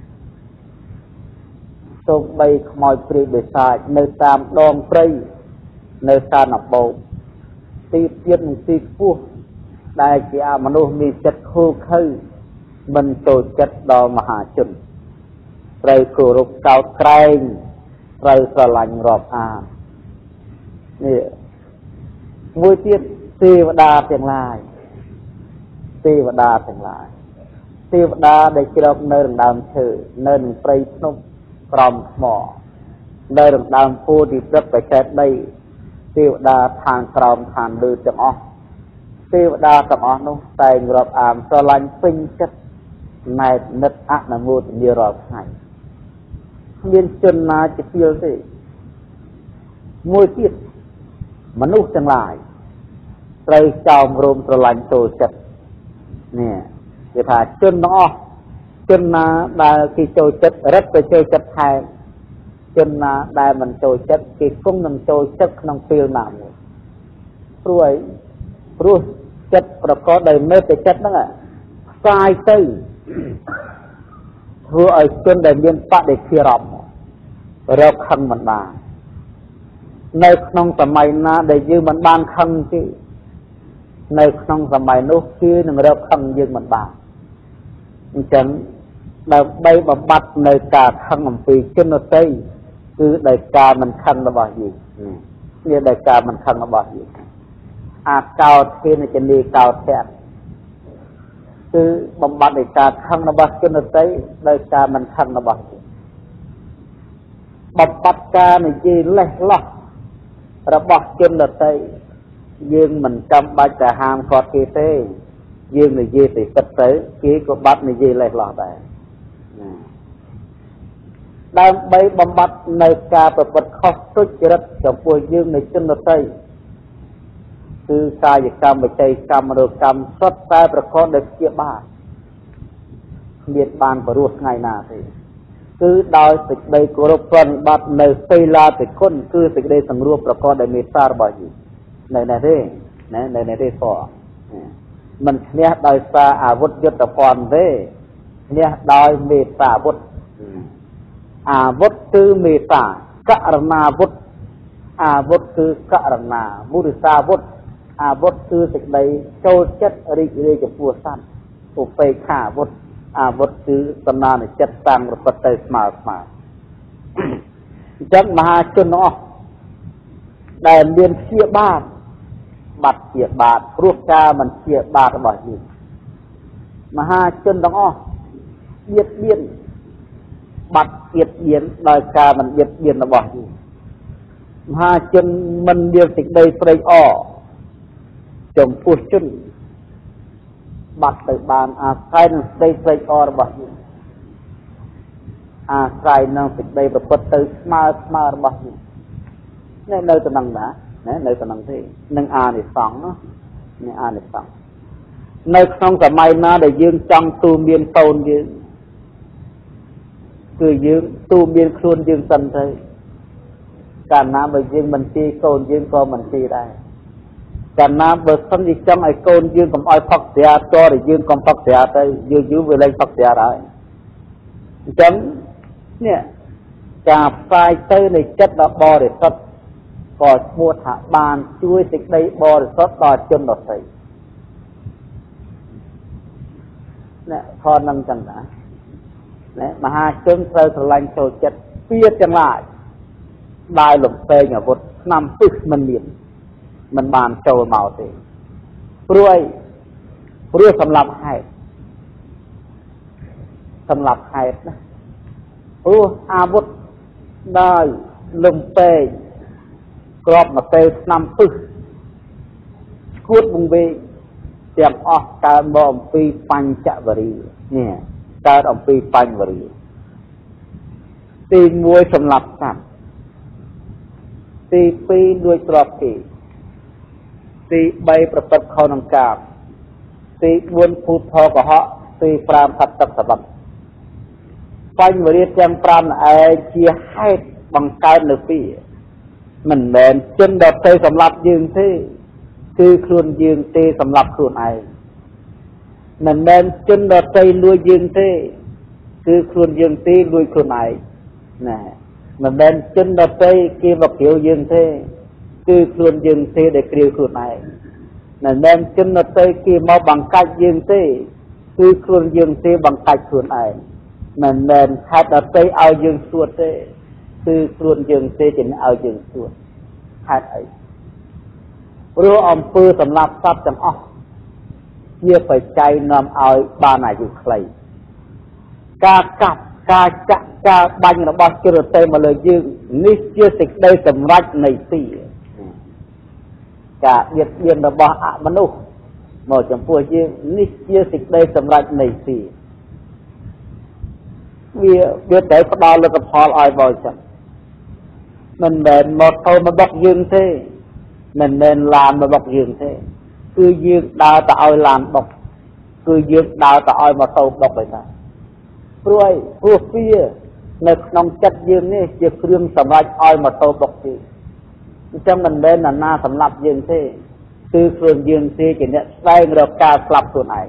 សូម្បីខ្មោចព្រាយបីសាយនៅតាមដងព្រៃនៅតាមអបោទីទៀតនិងទីខ្ពស់ដែលជាអមនុស្សមានចិត្តខូខើមិនចូលចិត្តដល់មហាជនត្រូវគោរពកោតក្រែងត្រូវស្រឡាញ់រាប់អាននេះមួយទៀតទេវតាទាំងឡាយទេវតាទាំងឡាយទេវតាដែលជ្រកនៅរំដើមឈើនៅនឹងព្រៃភ្នំក្រំថ្មនៅរំដើមពូទីព្រឹកបច្ចេកដីទេវតាឋានក្រោមឋានលើទាំងអស់ទេវតាទាំងអស់នោះតែងរាប់អានស្រឡាញ់ពេញចិត្តណែតនិតអនុមោទនារាល់ថ្ងៃគ្មានជនណាជាពីលទេមួយទៀតមនុស្សទាំងឡាយត្រូវចោមរោមស្រឡាញ់ចូលចិត្តនេះគេថាជនទាំងអស់ជនណាដែលគេចូលចិត្តរឹតទៅចូលចិត្តថែមជនណាដែលមិនចូលចិត្តគេគង់នឹងចូលចិត្តក្នុងពេលណាមួយព្រោះអីព្រោះចិត្តប្រកបដោយមេត្តាចិត្តហ្នឹងផ្សាយទៅធ្វើឲ្យជនដែលមានបដិធិរម្មរកខឹងមិនបាននៅក្នុងសម័យណាដែលយើងមិនបានខឹងទេនៅក្នុងសម័យនោះគឺនឹងរកខឹងយើងមិនបានអញ្ចឹងដើម្បីបំបត្តិនៅការខឹងអំពីជនដទៃគឺដោយការមិនខឹងរបស់យើងនេះដោយការមិនខឹងរបស់យើងអាកោតធានចនីកោតធានគឺបំបត្តិដោយការខឹងរបស់ជនដទៃដោយការមិនខឹងរបស់យើងបំបត្តិការនិយាយលេះលោះរបស់ជនដទៃយើងមិនចាំបាច់ទៅហាមគាត់គេទេយើងនិយាយទៅពិតទៅគេក៏បាត់និយាយលេះលោះដែរដើម្បីបំបត្តិនៅការប្រព្រឹត្តខុសទុច្ចរិតចំពោះយើងនៃជនដទៃគឺកាយកម្មវិច័យកម្មរកម្មសុទ្ធតែប្រកបដោយព្យាបាទគ្មានបានបរោះថ្ងៃណាទេគឺដោយសេចក្តីគោរពប្រណិប័តនៅសីលាតិគុណគឺសេចក្តីសង្រួមប្រកបដោយមេត្តារបស់យើងនៅនេះទេណានៅនេះទេផងមិនឈ្នះដោយសារអាវុធយុទ្ធភ័ណ្ឌទេឈ្នះដោយមេត្តាវុធអាវុធគឺមេត្តាករណាវុធអាវុធគឺករណាមុទិតាវុធអាវុធគឺសេចក្តីចូលចិត្តរីករាយចំពោះសត្វឧបេក្ខាវុធអាវុធគឺសំណានចិត្តតាំងប្រព្រឹត្តទៅស្មើស្មើអញ្ចឹងមហាជនទាំងអស់ដែលមានព្យាបាទបាត់ព្យាបាទព្រោះការមិនព្យាបាទរបស់យើងមហាជនទាំងអស់បៀតបៀនបាត់បៀតបៀនដោយការមិនបៀតបៀនរបស់យើងមហាជនមិនមានសេចក្តីត្រេកអរចំពោះជនបាត់ទៅបានអាស្រ័យនឹងសេចក្តីត្រេកអររបស់យើងអាស្រ័យនឹងសេចក្តីប្រព្រឹត្តទៅស្មើស្មើរបស់យើងនៅនៅតំណឹងណាណានៅតំណឹងទេនឹងអានិសង្ឃនេះអានិសង្ឃនៅក្នុងសម័យណាដែលយើងចង់ទូមានតូនយើងគឺយើងទូមានខ្លួនយើងសិនទៅកាលណាបើយើងមិនទីកូនយើងក៏មិនទីដែរកាលណាបើសិនជាចង់ឲ្យកូនយើងកុំឲ្យផឹកស្រាតតែយើងកុំផឹកស្រាទៅយូរយូរវាលែងផឹកស្រាហើយអញ្ចឹងនេះការផ្សាយទៅនៃចិត្តដ៏បរិសុទ្ធក៏ឈ្មោះថាបានជួយសេចក្តីបរិសុទ្ធដល់ជនដទៃណែខនឹងចឹងណាណែមហាជនត្រូវស្រឡាញ់ចូលចិត្តពីទាំងឡាយដោយលំពេងអាវុធឆ្នាំពឹសមិនមានមិនបានចូលមកទេព្រោះអីព្រោះសម្រាប់ហេតុសម្រាប់ហេតុណាព្រោះអាវុធដោយលំពេងក្របមកពេលឆ្នាំពឹសឈួតវង្វេងទាំងអស់កើតមកអំពីបញ្ចវរីនេះកើតអំពីបញ្ញវរីទីមួយសម្រាប់សត្វទីពីរលួចទ្រព្យគេទីបីប្រព្រឹត្តខុសនឹងកាមទីបួនភូតផលកុហកទីប្រាំផាត់ទឹកសបត្តិបញ្ញវរីទាំងប្រាំឯងជាហេតុបង្កើតនៅពី mình men chân đợt tê sầm lập dương thế cứ khuôn dương tê sầm lập khuôn ai mình men chân đợt tê lui dương thế cứ khuôn dương tê lui khuôn ai nè mình men chân đợt tê kia vật kiểu dương thế cứ khuôn dương tê để kêu khuôn ai mình men chân đợt tê kia mau bằng cách dương tê cứ khuôn dương tê bằng cách khuôn ai mình men hai đợt tê ao dương suốt thế cứ khuôn dương tê chỉ ao dương suốt hai ấyรู้อมปือสำหรับทรัพย์จำออกเยี่ยไปใจนำเอาบานาอยู่ใครกากับกาจะกาบังระบาดเกิดเต็มมาเลยยืนนิเชื่อสิ่งใดสำรักในสี่กาเยียดเยียนระบาดมนุษย์หมอจำพวกยืนนิเชื่อสิ่งใดสำรักในสี่เวียเวียแต่พอดาวแล้วก็พอลอยบ่อยจังมันแบนหมดเอามาบอกยืนเท่mình nên làm mà bọc giường thế cứ dương đào ta oi làm bọc cứ dương đào ta oi mà tàu bọc vậy ta rồi vừa phía nơi nông chất dương này chỉ riêng sầm lại oi mà tàu bọc gì trong mình nên là na sầm lập dương thế cứ riêng dương thế chỉ nhận sai được ca lập tuần này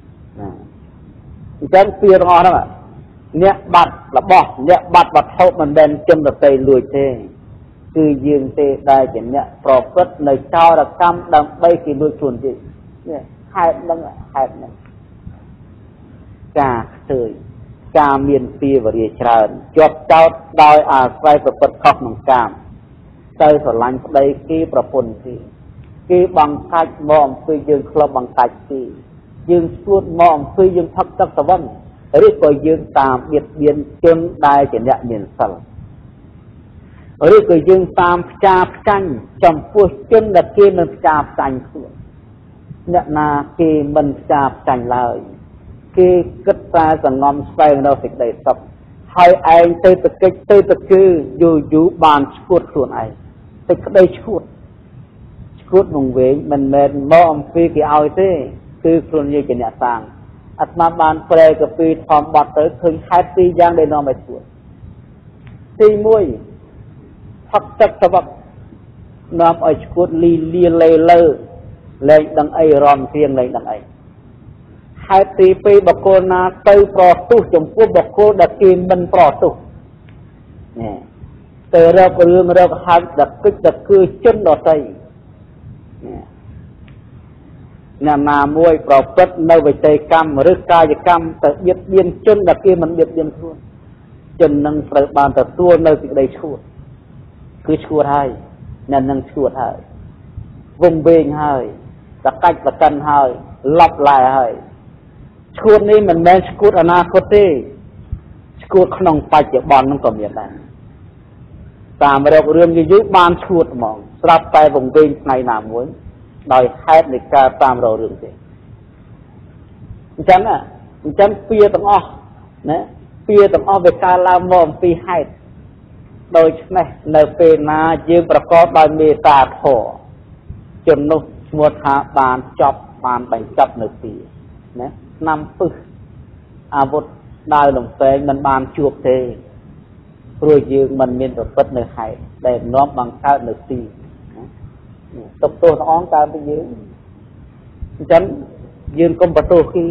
trong phía đó đó nhẹ bạt là bỏ nhẹ bạt bạt hậu mình nên châm được tay lùi thếคือยืนเตะได้เห็นเนี่ยปรอบก็ในชาวระกำดังใบกินด้วยส่วนจีเนี่ยหายดังหายนั่นกาเฉยกาเมียนปีบริเชนจบเจ้าดอยอาศัยประพฤติข้อมังกามเตยสลันใดกีประพนทีกีบังคับมองคือยืนคลบบังคับทียืนสูดมองคือยืนทักทักสวรรค์หรือก็ยืนตามเบียดเบียนจนได้เห็นเนี่ยเมียนสลหรือก็ยืนตามจาบจันจำพวกจนดักเกมันจาบจันขึ้นเนี่ยนาเกมันจาบจันเลยเกกัดตาสังงอมใส่เราสิ่งใดสับให้ไอ้เตยตะเกยเตยตะคืออยู่อยู่บานชุดส่วนไอ้ติดได้ชุดชุดมงเวงมันเมนมอมฟีกี่เอาเต้คือคนยี่กินเนี่ยต่างอัตมาบานเปรย์กับปีทอมบัดเตยถึงแค่ตีย่างได้นอนไปชุดตีมวยพักจักสบับน้ำไอชุดลีเลียเลยเลยเลยดังไอรอมเทียงเลยดังไอให้ตีไปบอกโกนาเตยปลอดตุจมพวกบอกโกดักกินมันปลอดตุเนี่ยแต่เราเรื่องเราหัดดักกึกดักคือจนดอใจเนี่ยนามามวยปลอดตัดในวิจัยกรรมหรือกายกรรมแต่เบียดเบียนจนดักกินมันเบียดเบียนทั่วจนนั่งประบานแต่ตัวในสิ่งใดชั่วคือชั่วให้นั่นนั่งชั่วให้วงเวงให้ตะกัดตะกันให้ลับลายให้ชั่วนี้มันแม้ชั่วอนาคตที่ชั่วขนมไปเจ็บบอลนั่งก็มีได้ตามเราเรื่องยุบบ้านชั่วมองสลับไปวงเวงในหนามวยโดยแค่ในการตามเราเรื่องเดียวฉันอ่ะฉันเปียต้องอ้อนะเปียต้องอ้อไปการลามอมปีให้โดยในในเป็นนายืมประกอบใบเมตาโถจนนุมวทาบานจับบานไปจับหนึ่งปีนะนำปึ๊กอาวุธได้หลงเตงมันบานจูบเทรวยยืมมันมีตัวปัดในไข่แต่น้อมบังคับหนึ่งปีตบตัวน้องการไปยืมฉันยืมกรมประตูขี้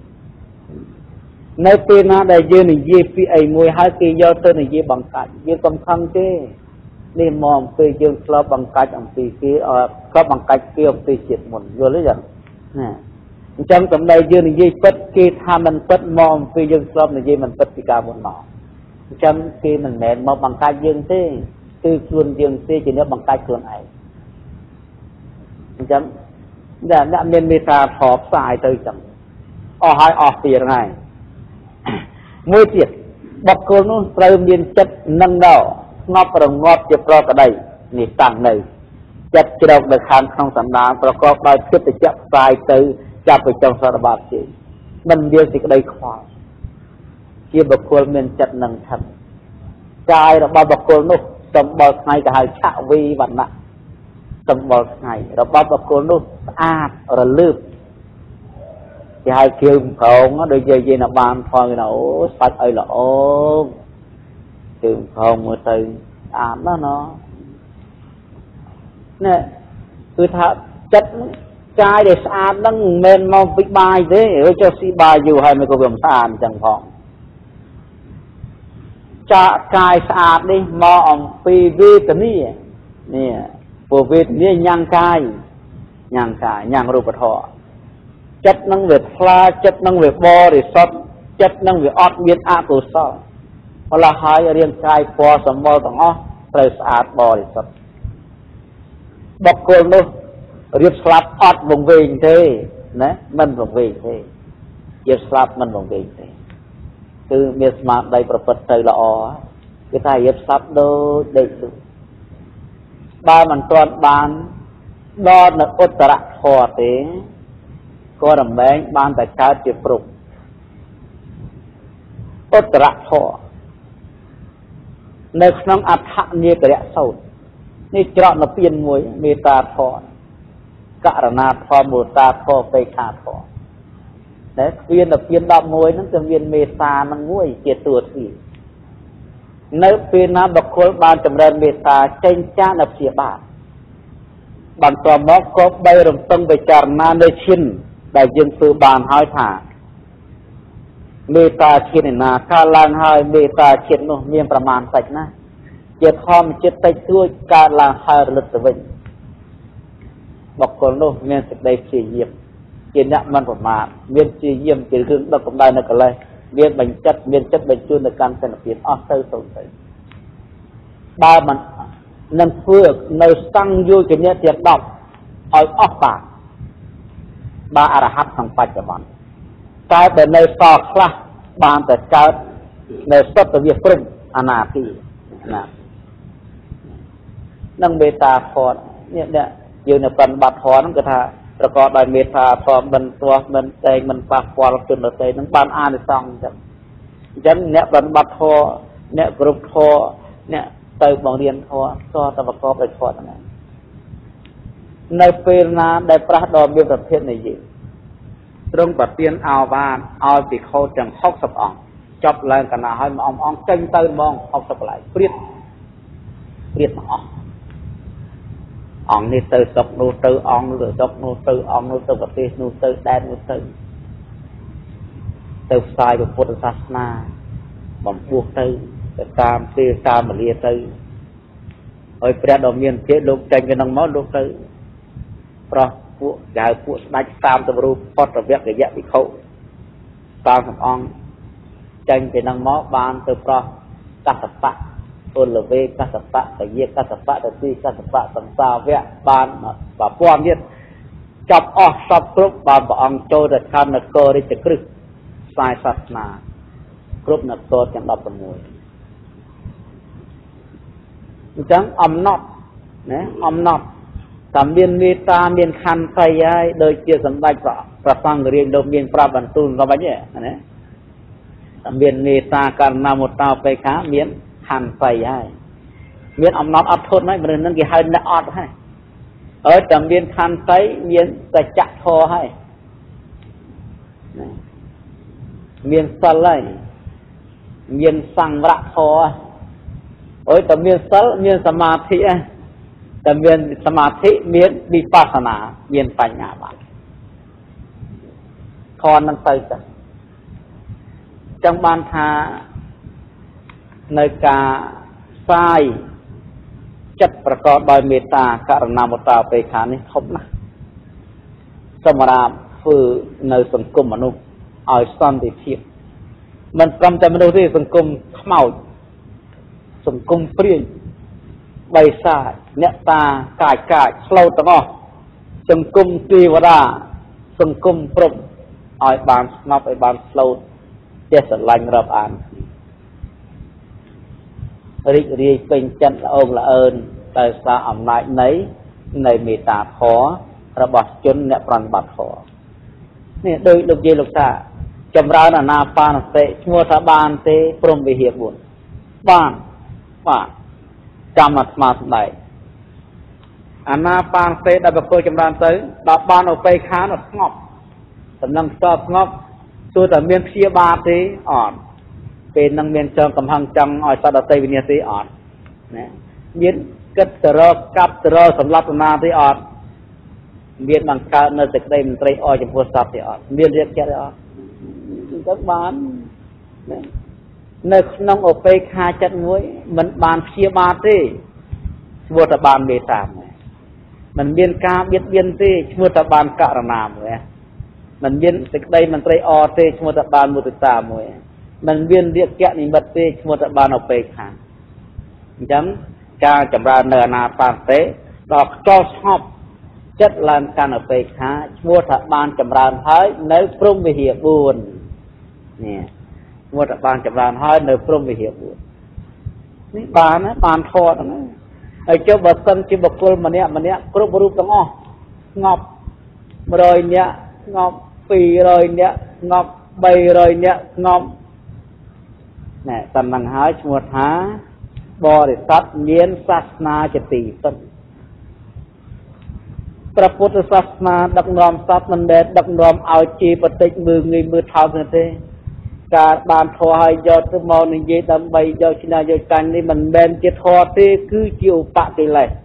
ในปีนั้นได้ยืนในยีปีไอมวยหากียอดเตอร์ในยีบังคับยืนกำคังเจ้นี่มองไปยืนคลอบังคับอันปีกี้เอ่อคลอบังคับเกี่ยวปีเจ็ดหมุนอยู่หรือยังนี่จังสำได้ยืนในยีปัดกีทามันปัดมองไปยืนคลอในยีมันปัดปีกาบนหนอจังกีมันแหนมองบังคับยืนเจ้คือส่วนยืนเจ้จีเนี่ยบังคับส่วนไอจังแต่เนี่ยเมียนมีตาถอบสายเตยจังออกหายออกเสียไงมวยเจ็ดบอกคนนู้นเติมเย็นจัดนั่งดาวงอบประงอบจะปลอกระไดนี่ต่างเลยจัดจะดอกเดือดขันของสันดานประกอบได้เพื่อจะจับสายเตยจับไปจองสารบาดเจ็บมันเดียวสิกระไดควายเกี่ยวกับคนเมียนจัดนั่งทันกายเราบอกคนนู้นสมบูรณ์ไงกับหายชะวีวันน่ะสมบูรณ์ไงเราบอกคนนู้นอาดระลึกจะให้เกี่ยวของโดยเฉพาะบานพอเราสัตว์ไอ้ละโอ้เกี่ยวของมือตืออ่านแล้วเนาะ nè cứ thà chất cái để xa nâng men mau bị bài thế ở cho si bài dù hay mới có việc sàn chẳng phòng cha cái xa đi mà ông pi vi cái này nè bộ vi này nhang cái nhang cái nhangรูปธรรมchất năng về pha chất năng về bo để sót chất năng về ọt biến a của sao hoặc là hai riêng cái po sầm bo tổng ó trời sạch bo để sót bọc cồn luôn riêng slap ọt vùng về thế nè mình vùng về thế riêng slap mình vùng về thế từ miền Nam đâyประพฤติใจละอcái thay riêng slap đôi đây sự ba mình toàn bàn đo là ốt tara phò thế có đầm bén ban tại cá chìa phục ốt tara phò nơi trong áp hạ như cái đẹp sâuนี่เจาะนับเปลี่ยนมวยเมตาทอนกะระนาทอมูตาทอไปขาทอเนี่ยเปลี่ยนนับเปลี่ยนดอกมวยนั่นจะเปลี่ยนเมตานังมวยเกี่ยตัวที่ในเปลี่ยนน้ำดอกโคลบานจำเริญเมตาเจนจ้านับเสียบาทบางตัวมอกก็ใบรำต้งไปจารณาในชิ้นได้ยินซื้อบานหายถาเมตาชิ้นนาคาลังหายเมตาชิ้นนู้มีประมาณสักนะเจ้าทอมจิตใจด้วยการลางหายลึกตะวันบอกคนนู้มีสิ่งใดเสียเยี่ยมเกี่ยนมันประมาณมีเสียเยี่ยมเกี่ยนเรื่องดอกกำไดนักอะไรมีบัญจัดมีจัดบัญจุในการเสนอเปลี่ยนออสเตอร์สงสัยบ้ามันนั่นเพื่อในตั้งอยู่กับเนี้ยเทียบดอกเอาออกปากบาอารหัตทั้งปัจจุบันกลายเป็นในซอกคลาบางแต่เกิดในสัตว์วิปริตอนาทีนะนั่งเมตตาพรเนี่ยเนี่ยอยู่ในปัญบัติพรนั่นก็ท่าประกอบด้วยเมตตาพรมันตัวมันใจมันปากพอเราจนเราใจนั่งบ้านอ่านในซองจังจังเนี่ยปัญบัติพรเนี่ยกรุ๊ปพรเนี่ยเติมบางเรียนพอก็ตะประกอบไปพอนั่นในเปรนาได้ประดอมเบี้ยประเภทในยิ่งตรงปัดเตียนเอาบ้านเอาติเขาจังฮอกสับอ่องจับแรงกันนะให้มองอ่องจังเติมมองฮอกสับไหลเปรี้ยเปรี้ยอ่องอ่องนี่เติมสับนูเติมอ่องนูเติมสับนูเติมอ่องนูเติมประเทศนูเติมแดนนูเติมเติมทรายกับพุทธศาสนาบ่มพวกเติมแต่ตามเสียตามมาเรียเตยเอ้ยประดมเมียนเจ๊ลูกใจกันน้องมอลูกเตยเพราะพวกใหญ่พวกนักตามตำรูพอดระเบียบระยะไปเขาตามกับองใจกันน้องมอบานเตยเพราะกัสปะตัวเลเวกัสปะแต่เยี่ยกัสปะแต่ที่กัสปะสังสารเวะบานแบบพวกนี้จับออกสับกรุบบานบองโจดคันนักโกได้จะกรึกสายศาสนากรุบนักโกอย่างดับเป็นมวยจังอมนอดนะอมนอดสามเบียนเมตาเบียนคันไฟย้ายโดยเกี่ยวสัมบัติประประฟังเรียนโดยเบียนปราบันตุนก็ไปเนี่ยนะสามเบียนเมตาการนำหมดตาไปขาเบียนคันไฟย้ายเบียนอมนอดอัดทนไหมมันนั่นกี่ให้นักอัดให้เออสามเบียนคันไฟเบียนกระจักทอให้เบียนสไลเบียนสังระทอโอ้ยแต่เมียนสัลเมียนสมาธิแต่เมียนสมาธิเมียนวิปัสสนาเมียนปัญญาบาลคอนนั้นไปจ้ะจังบานทาในกาทรายจัดประกอบโดยเมตตากรุณามุตตาไปขานี่ทบนะสมราฝือในสังคมมนุษย์เอาซ่อนติเทียบมันกำจัดมนุษย์ที่สังคมเข่าสังคมเปลี่ยนใบสายเนตากายกายเล่าตะงอสังคมตีวราสังคมพรมอ้อยบานนับไอบานเล่าเจสลังรับอ่านริกรีเป็นจันองละเอิญแต่สาอำนาจไหนในเมตตาขอระบาดจนเนี่ยปรันบัดขอเนี่ยโดยลูกเยลูกตาจำรานานาปานเตชัวทบานเตพรมวิเหบุญบ้านว่าจำมามาสมัยอานาปานเตได้ประโคจำรานเตยดับบานออกไปค้านอดงอบสำนักสอบงอบตัวแต่เมียนเชียบาตีอ่อนเป็นนังเมียนเชิงกำพังจังอ่อยสัตว์เตยวิญญาตีอ่อนนะเมียน kết tờ cặp tờ sầm lấp mà thì ọt miền bằng cao nơi tịch đây mình tây oi trong phố sập thì ọt miền riết chết đó các bạn nơi nông ở đây khai chất muối mình bàn chia ba thế mua tập bàn bề tạm mình biên ca biết biên thế mua tập bàn cả làm rồi mình biên tịch đây mình tây oi thế mua tập bàn mua tập tạm rồi mình biên riết chết thì mất thế mua tập bàn ở đây khai chẳng ca chậm ra nợ na bàn thế đọc cho shop chất lan can ở đây khai mua tập bàn chậm ra thấy nếu không bị hiểu buồn nè mua tập bàn chậm ra hơi nếu không bị hiểu buồn ní bàn á bàn thọ đó ở chỗ bờ sân chỉ bậc cô mà nè mà nè cô bố rút ngọc ngọc rồi nè ngọc pì rồi nè ngọc bầy rồi nè ngọc nè tầm bằng hai mua thá bò để sát miến sát na chỉ tỷ phânพระพุทธศาสนาดักนอมสัตว์มันเด็ดดักนอมเอาจีปฏิจมือเงยมือเท้าเนี่ยเต้การบานทอให้ยอดมองในเยดำใบยอดชินายอดกันนี่มันเบนเจทอเต้คือจิวปะตีเลย